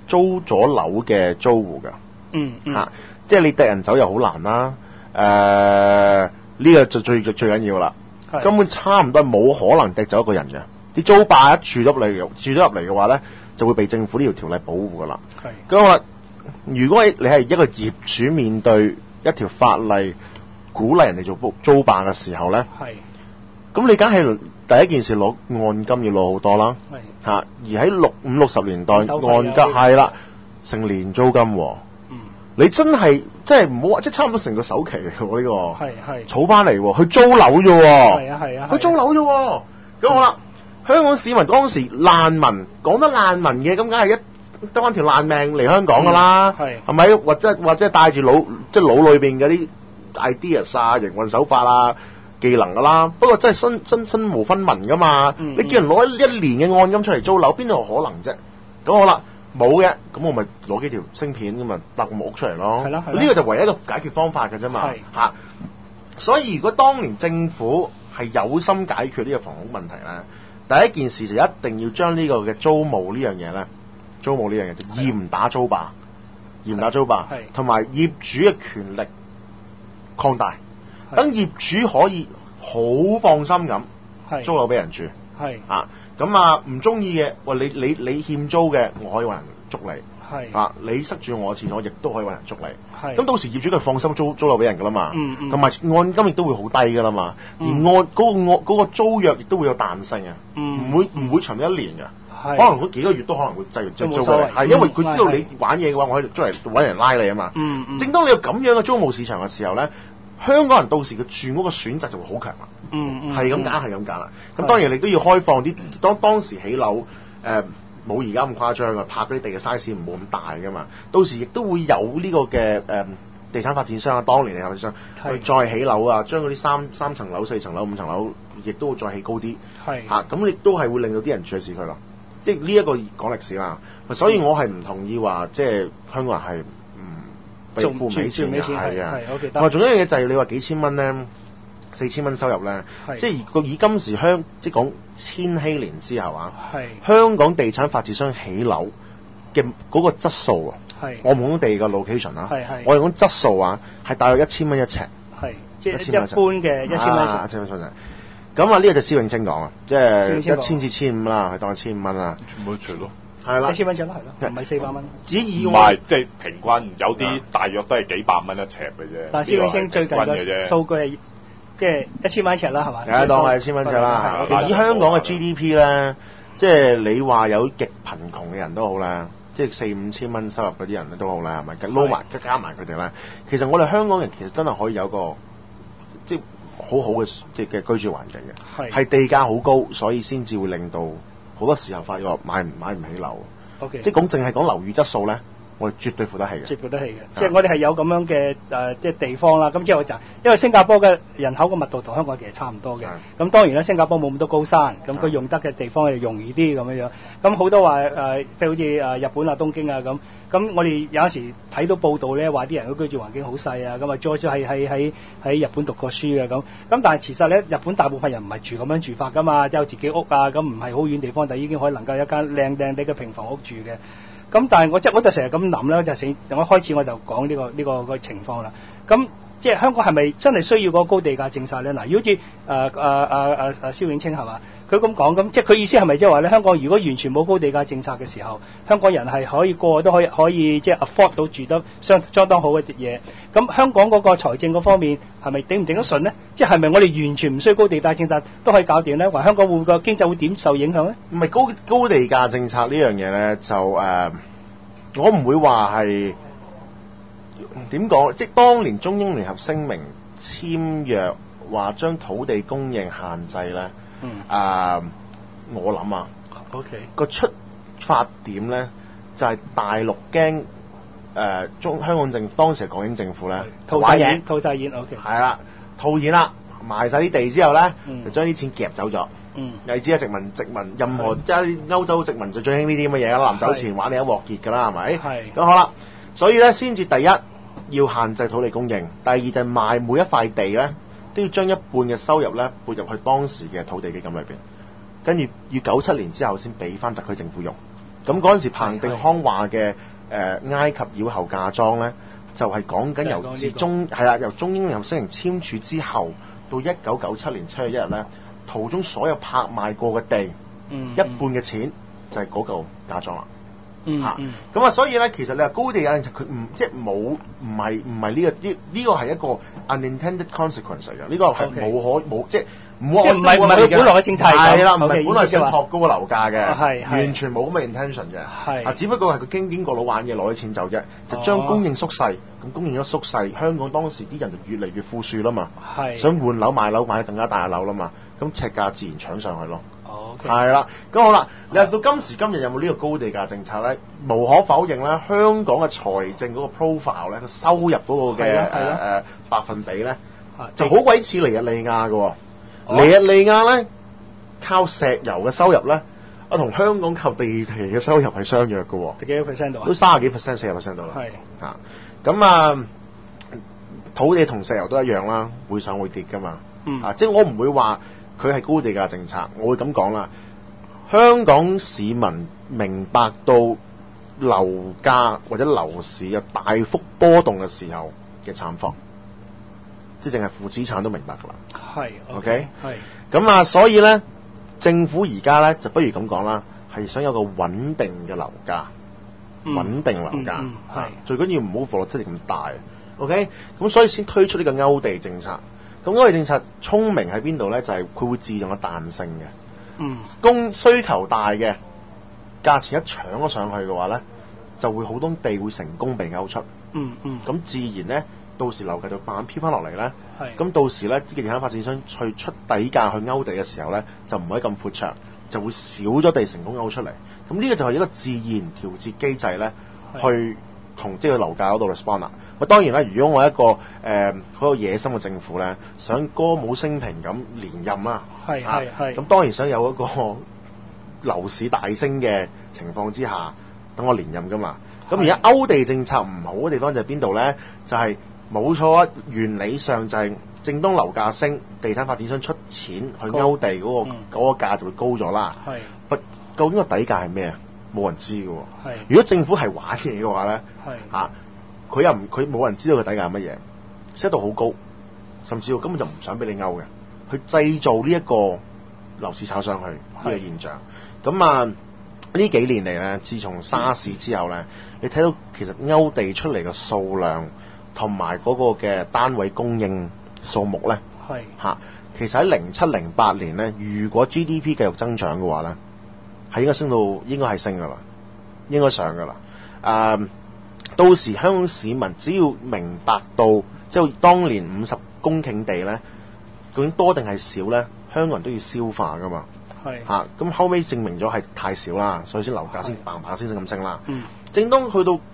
租咗樓嘅租戶㗎。即係你掟人走又好難啦。呢個就最緊要啦。根本差唔多冇可能掟走一個人嘅。啲租霸一住咗入嚟嘅話咧，就會被政府呢條條例保護㗎啦。咁我話，如果你係一個業主面對一條法例鼓勵人哋做租霸嘅時候咧，咁你梗係第一件事攞按金要攞好多啦。而喺50-60年代按金係啦，成年租金喎。你真係即係唔好話，即係差唔多成個首期嚟嘅呢個，儲翻嚟喎，去租樓啫喎，去租樓啫喎。咁好啦，香港市民當時難民講得難民嘅，咁梗係得翻條爛命嚟香港㗎啦，係咪？或者帶住腦裏邊嗰啲 ideas 啊、營運手法啊、技能㗎啦。不過真係身無分文㗎嘛。你叫人攞1年嘅按金出嚟租樓，邊度有可能啫？咁好啦。冇嘅，咁我咪攞幾條芯片咁咪搭個木屋出嚟咯。呢個就唯一一個解決方法嘅啫嘛。所以如果當年政府係有心解決呢個房屋問題咧，第一件事就一定要將呢個嘅租務呢樣嘢咧，就嚴打租霸，同埋業主嘅權力擴大，等業主可以好放心咁租樓俾人住。咁唔中意嘅，喂你欠租嘅，我可以揾人捉你。你塞住我錢，我亦都可以揾人捉你。咁到時業主就放心租樓俾人噶啦嘛。同埋按金亦都會好低噶啦嘛。而嗰個租約亦都會有彈性啊。唔會長一年嘅。可能嗰幾個月都可能會製租俾你。係因為佢知道你玩嘢嘅話，我可以出嚟揾人拉你啊嘛。正當你有咁樣嘅租務市場嘅時候咧，香港人到時嘅住屋嘅選擇就會好強啦。係咁揀啦。咁當然你都要開放啲，當時起樓冇而家咁誇張啊，拍嗰啲地嘅 size 唔冇咁大噶嘛。到時亦都會有呢個嘅地產發展商啊，當年地產發展商去再起樓啊，將嗰啲三層樓、4層樓、5層樓，亦都會再起高啲。咁亦都係會令到啲人住喺市區咯。即係呢一個講歷史啦。所以我係唔同意話，即係香港人係被付唔起錢嘅。係啊。同埋仲有一樣嘢就係你話幾千蚊咧。4000蚊收入咧，即係以今時即係講千禧年之後啊，香港地產發展商起樓嘅嗰個質素啊，我唔講地嘅 location 啊，我係講質素啊，係大約1000蚊一尺， 即係一般嘅1000蚊一尺。 1000蚊一尺。咁呢個就施永青講啊，即係1000至1500啦，係當1500蚊啦， 全部一除咯， 係啦，1000蚊尺咯，係咯，唔係400蚊。 唔係即係平均有啲大約都係幾百蚊一尺嘅啫。 但係施永青最近嘅數據係。即係1000蚊一尺啦，係嘛？ 當係1000蚊一尺啦。以香港嘅 GDP 咧，即係你話有極貧窮嘅人都好啦，即係4-5千蚊收入嗰啲人都好啦，係咪？撈埋加埋佢哋咧，其實我哋香港人其實真係可以有個即係好好嘅即係嘅居住環境嘅，係地價好高，所以先至會令到好多時候發覺買唔起樓。即係淨係講樓宇質素咧。我哋絕對負得起嘅，即係我哋係有咁樣嘅即係地方啦。咁之後就因為新加坡嘅人口嘅密度同香港其實差唔多嘅。咁當然啦，新加坡冇咁多高山，咁佢用得嘅地方係容易啲咁樣。咁好多話譬如好似日本啊、東京啊咁。咁我哋有時睇到報道咧，話啲人嘅居住環境好細啊。咁啊，再係喺日本讀過書嘅咁。咁但係其實咧，日本大部分人唔係住咁樣住法噶嘛，有自己屋啊，咁唔係好遠地方，但已經可以能夠有一間靚啲嘅平房屋住嘅。咁但係我就成日咁諗咧，我開始我就講呢個情況啦。咁即係香港係咪真係需要嗰個高地價政策咧？嗱，如果好似施永青係嘛，佢咁講，咁即係佢意思係咪即係話咧？香港如果完全冇高地價政策嘅時候，香港人係可以個個都可以即係 afford 到住得相當好嘅嘢。咁香港嗰個財政嗰方面係咪頂唔頂得順咧？即係咪我哋完全唔需要高地價政策都可以搞掂咧？話香港會個經濟會點受影響咧？唔係高地價政策呢樣嘢咧，就我唔會話係點講，即係當年中英聯合聲明簽約話將土地供應限制咧，我諗啊個出發點咧就係大陸驚香港政府當時係港英政府咧套晒現，OK 係啦，套現啦，賣晒啲地之後咧，就將啲錢夾走咗。你知啊，殖民任何即係歐洲殖民就最興呢啲咁嘅嘢啦，臨走前玩你一鑊結㗎啦，係咪？咁好啦，所以咧先至第一要限制土地供應，第二就係賣每一塊地咧都要將一半嘅收入咧撥入去當時嘅土地基金裏邊，跟住要97年之後先俾翻特區政府用。 咁嗰陣時彭定康話嘅埃及妖后嫁妝咧，就係講緊由由中英聯合聲明簽署之後到1997年7月1日咧，途中所有拍賣過嘅地，一半嘅錢就係嗰嚿嫁妝啦。咁啊，所以咧，其實你話高地價政策佢唔係呢個係一個 unintended consequence 嚟嘅，呢個係冇即係唔係佢本來嘅政策係啦，唔係本來想托高個樓價嘅， 係完全冇咁嘅 intention 嘅，係只不過係佢經過佬玩嘢攞啲錢走啫，就將供應縮細，咁供應咗縮細，香港當時啲人就越嚟越富庶啦嘛，想換樓買樓買得更加大嘅樓啦嘛，咁尺價自然搶上去咯。係啦，咁好啦，你話到今時今日有冇呢個高地價政策咧？無可否認咧，香港嘅財政嗰個 profile 咧，個收入嗰個嘅百分比咧，就好鬼似尼日利亞嘅。尼日利亞咧靠石油嘅收入咧，同香港靠地皮嘅收入係相若嘅。 幾多 percent 度啊？ 都30幾 percent、40% 度啦。係咁啊，土地同石油都一樣啦，會上會跌噶嘛。即係我唔會話佢係高地價政策，我會咁講啦。香港市民明白到樓價或者樓市有大幅波動嘅時候嘅慘況，即係淨係負資產都明白㗎啦。係 ，OK， 係。咁啊，所以咧，政府而家咧就不如咁講啦，係想有個穩定嘅樓價，穩定樓價，係最緊要唔好 volatility 咁大。OK， 咁所以先推出呢個勾地政策。咁勾地政策聰明喺邊度咧？就係佢會自動嘅彈性嘅，需求大嘅價錢一搶咗上去嘅話咧，就會好多地會成功被勾出。咁自然咧，到時樓價就慢慢飄翻落嚟咧。咁到時咧，啲地產發展商去出底價去勾地嘅時候咧，就唔可以咁闊綽，就會少咗地成功勾出嚟。咁呢個就係一個自然調節機制咧，去同即係樓價嗰度 respond 啦。當然啦，如果我一個好有野心嘅政府咧，想歌舞升平咁連任啦，咁當然想有一個樓市大升嘅情況之下，等我連任噶嘛。咁而家勾地政策唔好嘅地方就係邊度咧？就係冇錯，原理上就係正當樓價升，地產發展商出錢去勾地嗰個價就會高咗啦。究竟個底價係咩啊？冇人知嘅。如果政府係玩嘢嘅話咧，佢冇人知道佢底價係乜嘢 ，set 到好高，甚至乎根本就唔想俾你勾嘅，去製造呢一個樓市炒上去呢個現象。咁啊，呢幾年嚟咧，自從沙士之後咧，你睇到其實勾地出嚟嘅數量同埋嗰個嘅單位供應數目咧，其實喺07、08年咧，如果 GDP 繼續增長嘅話咧，係應該係升噶啦，應該上噶啦。到時香港市民只要明白到，即係當年50公頃地咧，究竟多定係少咧？香港人都要消化噶嘛。咁後尾證明咗係太少啦，所以先樓價先嘭嘭聲咁升啦。正當去到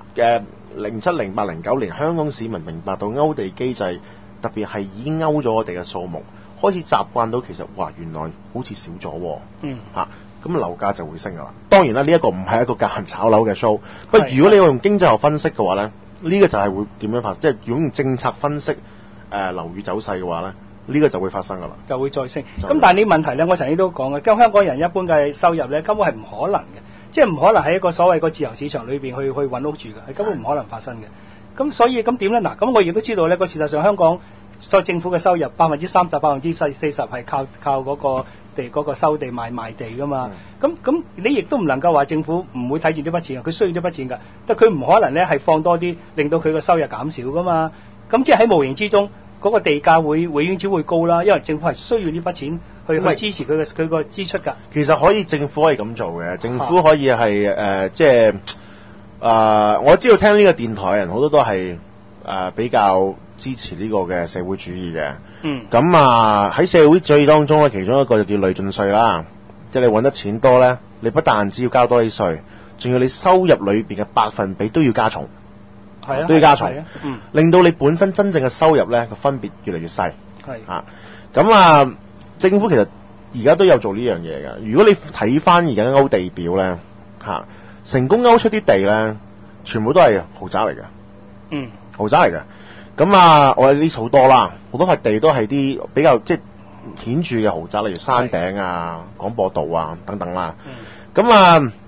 07、08、09年，香港市民明白到勾地機制，特別係已經勾咗我哋嘅數目，開始習慣到其實哇原來好似少咗喎。咁樓價就會升噶啦。當然啦，呢一個唔係一個夾硬炒樓嘅 show。不過如果你要用經濟學分析嘅話咧，呢個就係會點樣發生？即係用政策分析樓宇走勢嘅話咧，呢個就會發生噶啦，就會再升。咁但係呢個問題咧，我曾經都講嘅，咁香港人一般嘅收入咧，根本係唔可能嘅，即係唔可能喺一個所謂個自由市場裏邊去揾屋住嘅，係根本唔可能發生嘅。咁所以咁點咧？嗱，咁我亦都知道咧，個事實上香港政府嘅收入30%、40%係靠嗰個地嗰個收地賣地噶嘛。咁你亦都唔能夠話政府唔會睇住呢筆錢，佢需要呢筆錢㗎，但佢唔可能咧係放多啲，令到佢個收入減少噶嘛。咁即係喺無形之中，嗰個地價會永遠只會高啦，因為政府係需要呢筆錢去支持佢個支出㗎。其實政府可以咁做嘅，政府可以係即係我知道聽呢個電台嘅人好多都係比較支持呢個嘅社會主義嘅。咁喺社會主義當中咧，其中一個就叫累進稅啦，即係你揾得錢多咧，你不但只要交多啲稅，仲要你收入裏邊嘅百分比都要加重。都要加重，令到你本身真正嘅收入咧個分別越嚟越細。政府其實而家都有做呢樣嘢嘅。如果你睇翻而家勾地表咧，成功勾出啲地咧，全部都係豪宅嚟嘅。豪宅嚟嘅。我哋啲好多啦，好多塊地都係啲比較即係顯著嘅豪宅，例如山頂啊、廣播道啊等等啦。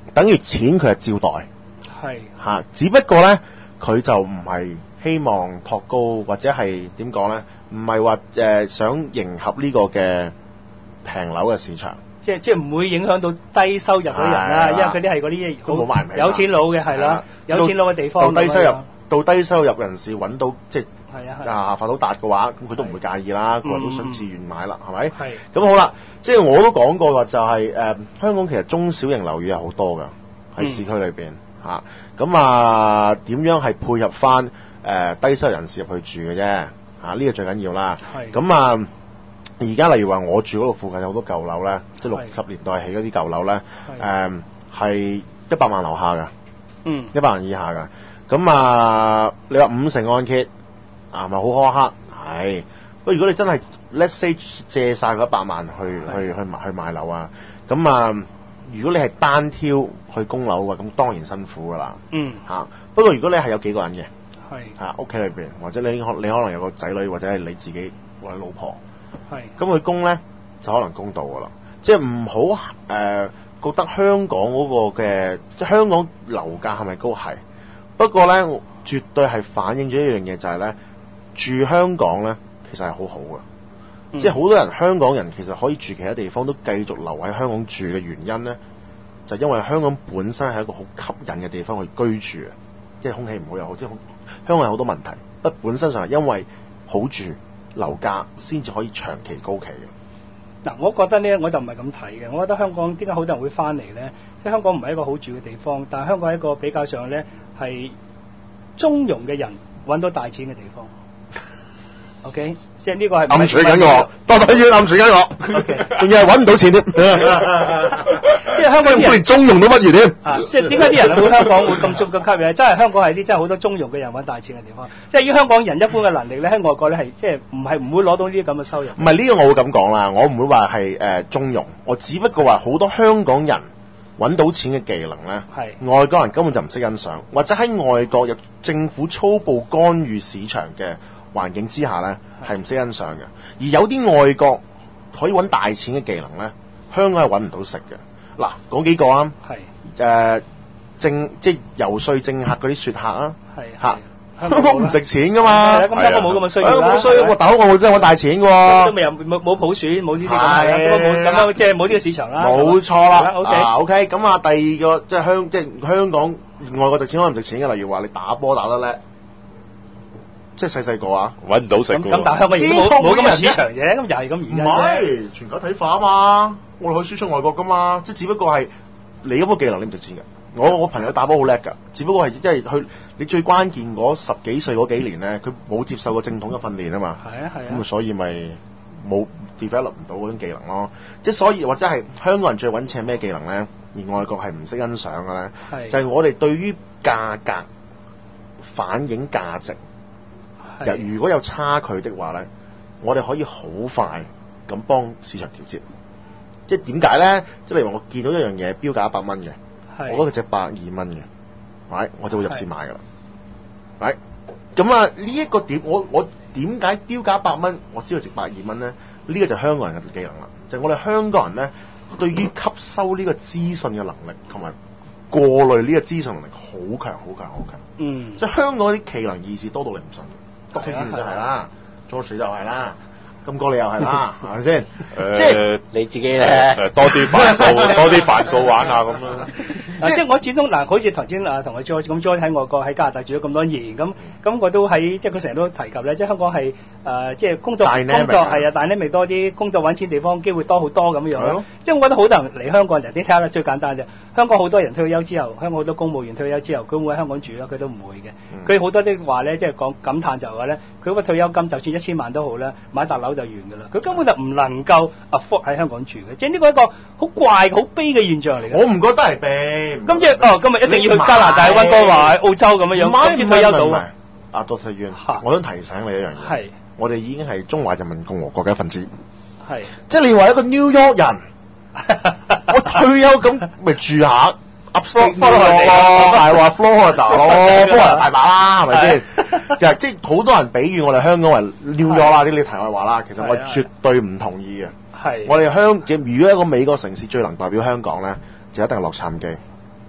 等於錢佢係照袋， 係嚇，只不過咧佢就唔係希望托高或者係點講咧，唔係話想迎合呢個嘅平樓嘅市場。 即係唔會影響到低收入嗰啲人啦，因為佢啲係嗰啲冇埋名有錢佬嘅係啦，有錢佬嘅地方到低收入人士揾到即係發到達嘅話，咁佢都唔會介意啦，佢話都想自願買啦，係咪？係。咁好啦，即係我都講過話，就係香港其實中小型樓宇有好多㗎，喺市區裏邊嚇。咁點樣係配合翻低收入人士入去住嘅啫嚇？呢個最緊要啦。係。咁而家例如話我住嗰度附近有好多舊樓咧，即係60年代起嗰啲舊樓咧，係100萬樓下㗎，100萬以下㗎。咁你話50%按揭係咪好苛刻？係。不過如果你真係 let's say 借晒嗰100萬去買樓啊，咁如果你係單挑去供樓嘅，咁當然辛苦㗎啦。不過如果你係有幾個人嘅，屋企裏邊，或者你可能有個仔女，或者係你自己或者老婆。咁佢供咧就可能供到噶啦，即係唔好覺得香港嗰個嘅即係香港樓價係咪高？係，不過咧絕對係反映咗一樣嘢，就係咧住香港咧其實係好好嘅，即係好多人香港人其實可以住其他地方都繼續留喺香港住嘅原因咧，就因為香港本身係一個好吸引嘅地方去居住啊，即係空氣唔好又好，即係香港有好多問題，不過本身上係因為好住。樓價先至可以長期高企嘅。 嗱，我覺得咧，我就唔係咁睇嘅。我覺得香港點解好多人會翻嚟咧？即係香港唔係一個好住嘅地方，但係香港係一個比較上咧係中庸嘅人揾到大錢嘅地方。OK， 即係呢個係暗水緊我，多要暗水緊我。OK， 仲要係揾唔到錢添。 即係香港啲人連中庸都不如添。 即係點解啲人去香港會咁吸引？真係香港係啲真係好多中庸嘅人揾大錢嘅地方。即係以香港人一般嘅能力咧，喺外國咧係即係唔會攞到呢啲咁嘅收入。 唔係呢個我會咁講啦，我唔會話係中庸，我只不過話好多香港人揾到錢嘅技能咧，外國人根本就唔識欣賞，或者喺外國有政府粗暴干預市場嘅環境之下咧，係唔識欣賞嘅。而有啲外國可以揾大錢嘅技能咧，香港係揾唔到食嘅。嗱，講幾個啊？即係游說政客嗰啲說客啊，香港唔值錢噶嘛， 咁香港冇咁嘅需要啦。 冇需要，我大佬我真係揾大錢嘅喎。 都未有冇普選，冇呢啲咁樣即係冇呢個市場啦。 冇錯啦。OK， 咁第二個即係香港外國值錢可能唔值錢嘅，例如話你打波打得叻。即係細個揾唔到食嘅。咁但係香港亦都冇咁嘅市場嘅，咁又係咁原因。唔係全球體化啊嘛，我哋可以輸出外國噶嘛，即係只不過係你咁嘅技能你唔值錢嘅。我朋友打波好叻㗎，只不過係即係你最關鍵嗰10幾歲嗰幾年咧，佢冇接受過正統嘅訓練啊嘛。係啊。咁所以咪冇 develop 唔到嗰種技能咯。即係所以或者係香港人最揾錢係咩技能咧？而外國係唔識欣賞嘅咧，就係我哋對於價格反映價值。如果有差距的話咧，我哋可以好快咁幫市場調節。即係點解咧？即係例如我見到一樣嘢標價100蚊嘅，我覺得佢值120蚊嘅，我就會入市買噶啦。咁呢一個點，我點解標價100蚊，我知道值120蚊咧？呢個就係香港人嘅技能啦。就係我哋香港人咧，對於吸收呢個資訊嘅能力同埋過濾呢個資訊能力好強。即係香港啲奇能異士多到你唔信。讀書就係啦，做水就係啦，咁哥你又係啦，係咪先？即係你自己咧，多啲範數玩下咁啦。 即係我始終好似頭先同佢 Joy 咁 Joy 喺外國喺加拿大住咗咁多年，咁我都喺即係佢成日都提及咧，即係香港係即係工作係啊，但係未多啲工作揾錢地方機會多好多咁樣。即係我覺得好多人嚟香港人先睇下最簡單啫。香港好多人退休之後，香港好多公務員退休之後，佢會喺香港住咯，佢都唔會嘅。佢好多啲話咧，即係講感嘆就係話咧，佢嗰個退休金就算1000萬都好啦，買笪樓就完㗎啦。佢根本就唔能夠 afford 喺香港住嘅，即係呢個一個好怪、好悲嘅現象嚟嘅。 我唔覺得係悲。 咁即係今日一定要去加拿大、溫哥華、澳洲咁樣樣先退休到。 Dr. Yuen，我想提醒你一樣嘢。係。我哋已經係中華人民共和國嘅一份子。係。即係你話一個 New York 人。我退休咁咪住下 upstate 咯，係話 Florida 咯，Florida 大把啦，係咪先？就即係好多人比喻我哋香港為 New York 啦，啲題外話啦，其實我絕對唔同意嘅。係我哋如果一個美國城市最能代表香港咧，就一定係洛杉磯。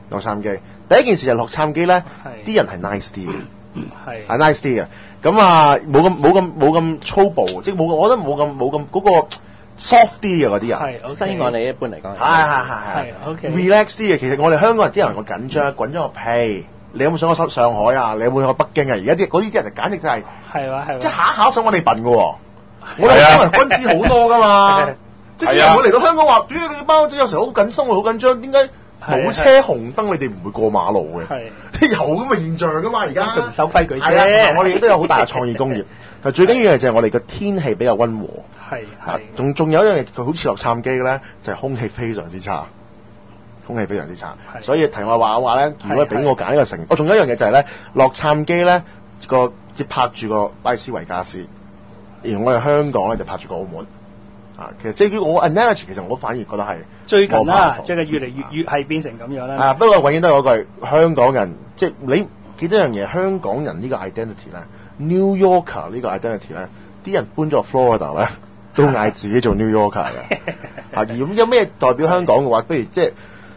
洛杉磯第一件事就洛杉磯咧，啲人係 nice 啲嘅，係 nice 啲嘅。咁啊，冇咁粗暴，即係我覺得冇咁嗰個 soft 啲嘅嗰啲人。 係西岸你一般嚟講係 OK relax 啲嘅。其實我哋香港人啲人個緊張，滾咗個屁。你有冇上過上海啊？你有冇去過北京啊？而家嗰啲人就簡直就係即係下想我哋笨嘅喎。我哋香港人君子好多㗎嘛。即係啲人會嚟到香港話，你包有時候好緊張，會好緊張。點解冇車紅燈你哋唔會過馬路嘅？即係有咁嘅現象㗎嘛？而家佢唔守規矩啫。 係啊，我哋亦都有好大嘅創意工業。但最緊要嘅就係我哋嘅天氣比較溫和。係。仲有一樣嘢，佢好似洛杉磯咧，就係空氣非常之差。空氣非常之差，所以題外話咧，如果俾我揀一個城，仲有一樣嘢就係咧，洛杉磯咧即拍住個拉斯維加斯，而我哋香港咧就拍住個澳門。其實即係我 analogy， 其實我反而覺得係最近啦，最近越嚟越係變成咁樣啦。 不過永遠都係嗰句，香港人即係你記得一樣嘢，香港人呢個 identity 咧 ，New Yorker 呢個 identity 咧，啲人搬咗 Florida 咧，都嗌自己做 New Yorker 嘅。而咁有咩代表香港嘅話，不如即係。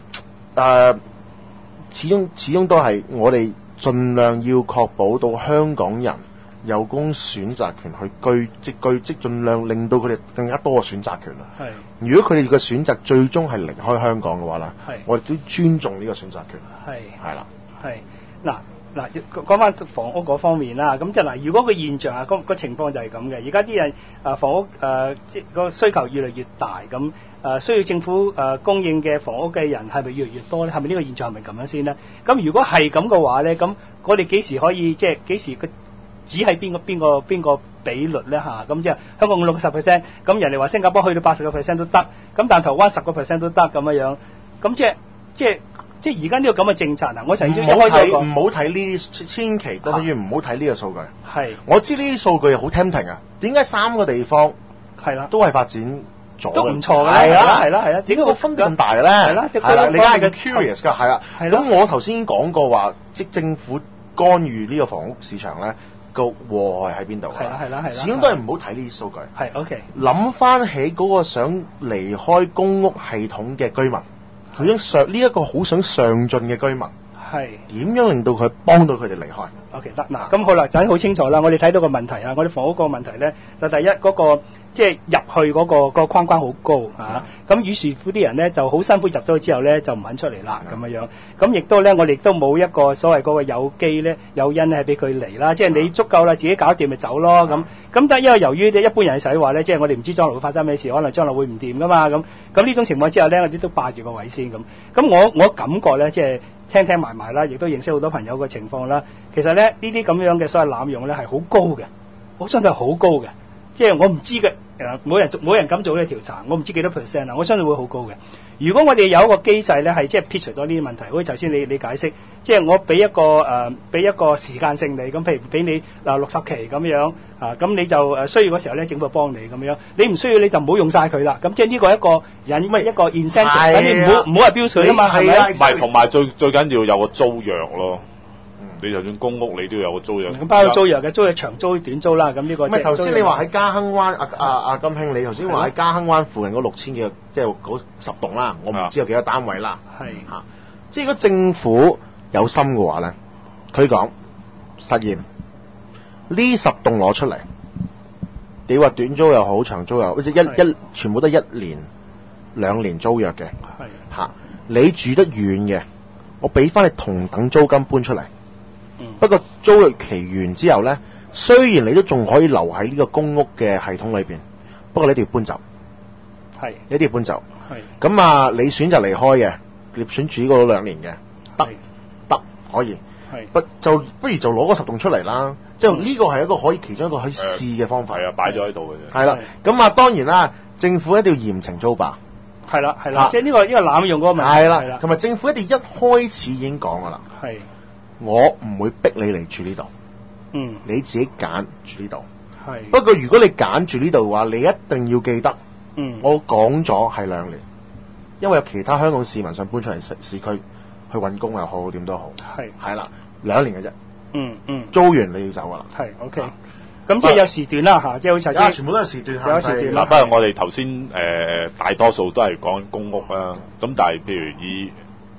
始終都係我哋盡量要確保到香港人有供選擇權去即盡量令到佢哋更加多嘅選擇權啊。如果佢哋嘅選擇最終係離開香港嘅話啦，我哋都尊重呢個選擇權。係啦。嗱，講翻房屋嗰方面啦，咁就嗱，如果個現象個情況就係咁嘅，而家啲人房屋即個需求越嚟越大，咁需要政府供應嘅房屋嘅人係咪越嚟越多咧？係咪呢個現象係咪咁樣先咧？咁如果係咁嘅話咧，咁我哋幾時可以即係幾時個只係邊個比率咧嚇？咁即係香港60%，咁人哋話新加坡去到80%都得，咁但台灣10%都得咁樣，咁即係而家呢個咁嘅政策嗱，我曾經唔好睇呢啲，千祈都等於唔好睇呢個數據。我知呢啲數據好 tempting 啊，點解3個地方都係發展咗都唔錯嘅？係啦， 點解個分別咁大嘅咧？係啦，你梗係咁 curious 㗎，係啦。咁我頭先講過話，即政府干預呢個房屋市場咧，個禍害喺邊度？係啦，始終都係唔好睇呢啲數據。 OK。諗翻起嗰個想離開公屋系統嘅居民。佢想呢一個好想上進嘅居民，點樣令到佢幫到佢哋離開 ？OK 得嗱，咁好啦，就好清楚啦。我哋睇到個問題啊，我哋房屋個問題咧，就第一嗰個即係入去嗰個框框好高嚇，咁於是乎啲人咧就好辛苦入咗去之後咧就唔肯出嚟啦咁樣，咁亦都咧我哋亦都冇一個所謂嗰個有機咧誘因係俾佢嚟啦，即係你足夠啦，自己搞掂咪走咯咁。咁但係因為由於一般人嘅使話咧，即係我哋唔知將來會發生咩事，可能將來會唔掂噶嘛咁呢種情況之下咧，我哋都霸住個位先咁。咁我感覺咧，即係聽埋啦，亦都認識好多朋友嘅情況啦。其實咧呢啲咁樣嘅所謂濫用咧係好高嘅，我相信係好高嘅。即係我唔知嘅，冇人敢做呢個調查，我唔知幾多 percent 啊！我相信會好高嘅。如果我哋有一個機制咧，係即係撇除咗呢啲問題，好似頭先你解釋，即係我俾一個時間性你，咁譬如俾你60期咁樣咁你就需要嗰時候咧，政府幫你咁樣，你唔需要你就唔好用晒佢啦。咁即係呢個一個 incentive， 等你唔好話標水啊嘛，係咪？ 唔係，同埋最緊要有個租約咯。你就算公屋，你都有個租約。咁包括租約嘅，租約長租、短租啦。咁呢個唔係頭先你話喺嘉亨灣阿金兄，你頭先話喺嘉亨灣附近嗰6000幾個，即係嗰10棟啦，我唔知有幾多單位啦。即係如果政府有心嘅話咧，佢講實驗呢10棟攞出嚟，你話短租又好，長租又好，好似全部都1年、2年租約嘅。你住得遠嘅，我俾翻你同等租金搬出嚟。不過租約期完之後咧，雖然你都仲可以留喺呢個公屋嘅系統裏邊，不過你一定要搬走。你一定要搬走。咁啊，你選擇離開嘅，你選住嗰2年嘅，得可以。不如就攞嗰10棟出嚟啦。即係呢個係一個其中一個可以試嘅方法。 擺咗喺度嘅啫。 係啦。咁啊，當然啦，政府一定要嚴懲租霸。 係啦，即係呢個濫用嗰個問題。 係啦，同埋政府一定一開始已經講噶啦。我唔會逼你嚟住呢度，你自己揀住呢度。不過如果你揀住呢度嘅話，你一定要記得，我講咗係2年，因為有其他香港市民想搬出嚟市區去揾工又好，點都好。係啦，2年嘅啫。租完你要走噶啦。 OK。咁即係有時段啦嚇，即係好似全部都有時段。 有時段嗱，不過我哋頭先大多數都係講公屋啦，咁但係譬如以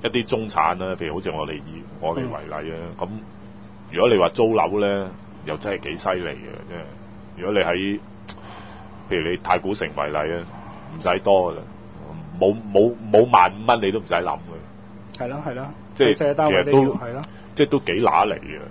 一啲中產啦，譬如好似我哋為例啊，咁如果你話租樓咧，又真係幾犀利嘅，即係如果你喺譬如你太古城為例啊，唔使多噶啦，冇15000蚊你都唔使諗嘅。 係咯， 即係其實都係咯， 即係都幾揦嚟嘅，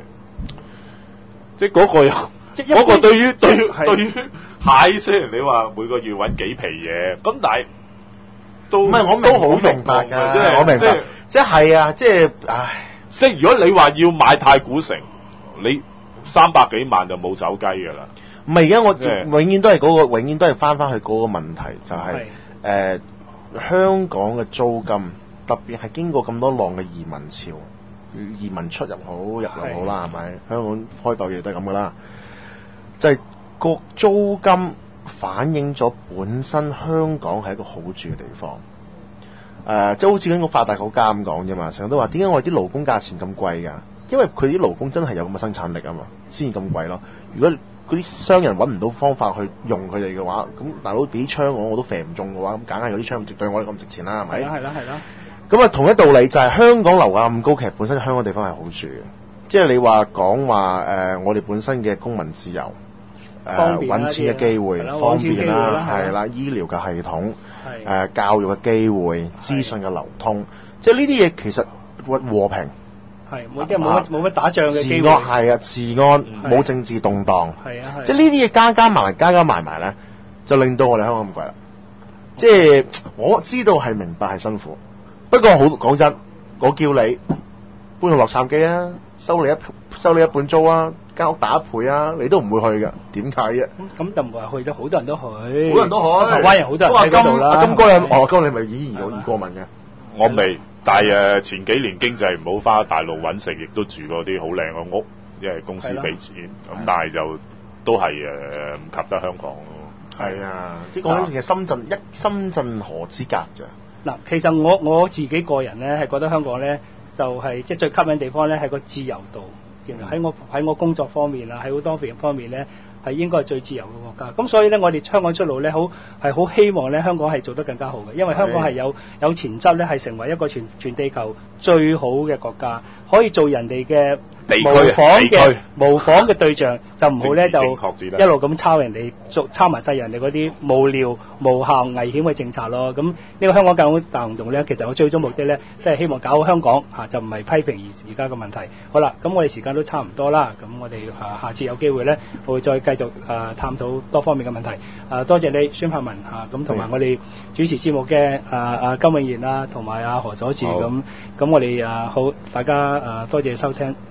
即係嗰個又嗰個對於蟹雖然你話每個月揾幾皮嘢，咁但係都唔係我好明白㗎，即係我明白，即係啊，即係唉， 即係如果你話要買太古城，你300幾萬就冇走雞㗎啦。 唔係而家我永遠都係嗰個，永遠都係翻去嗰個問題，就係香港嘅租金，特別係經過咁多浪嘅移民潮，移民出入好入好啦，係咪？香港開埠嘢都係咁噶啦，就係個租金反映咗本身香港係一個好住嘅地方。即係好似嗰個發達國家咁講啫嘛，成日都話點解我哋啲勞工價錢咁貴㗎？因為佢啲勞工真係有咁嘅生產力啊嘛，先至咁貴咯。如果嗰啲商人揾唔到方法去用佢哋嘅話，咁大佬俾槍我都射唔中嘅話，咁梗係有啲槍唔值對我哋咁值錢啦，係咪？ 係啦。 咁啊，同一道理就係香港樓價咁高，其實本身香港地方係好住嘅，即係你講話我哋本身嘅公民自由，揾錢嘅機會方便啦，係啦，醫療嘅系統，教育嘅機會，資訊嘅流通，即係呢啲嘢其實和平。 係，即係冇乜打仗嘅機會。 治安冇政治動盪。即係呢啲嘢加埋咧，就令到我哋香港咁貴啦。即係我知道係明白係辛苦，不過好講真，我叫你搬去洛杉磯啊，收你一半租啊，間屋打一倍啊，你都唔會去㗎。點解啫？ 咁就唔係去咗，好多人都去。 台灣人好多人喺嗰度啦。 金哥你咪移過民嘅？ 我未。但係前幾年經濟唔好，返大陸揾食，亦都住過啲好靚嘅屋，因為公司俾錢。咁但係就都係唔及得香港咯。 係啊，即係講緊其實深圳河之隔咋。 嗱，其實我自己個人咧係覺得香港咧就係即係最吸引地方咧係個自由度。喺我工作方面啊，喺好多方面咧係應該係最自由嘅國家。咁所以咧，我哋香港出路咧係好希望咧香港係做得更加好嘅，因為香港係有潛質咧係成為一個全地球最好嘅國家，可以做人哋嘅模仿嘅對象，就唔好咧就一路咁抄埋晒人哋嗰啲無聊、無效、危險嘅政策咯。咁呢個香港更好大行動咧，其實我最終目的咧都係希望搞好香港就唔係批評而家嘅問題。好啦，咁我哋時間都差唔多啦，咁我哋下次有機會咧，我會再繼續探討多方面嘅問題。多謝你孫柏文咁同埋我哋主持節目嘅金永賢啦，同埋何佐治咁我哋好大家多謝收聽。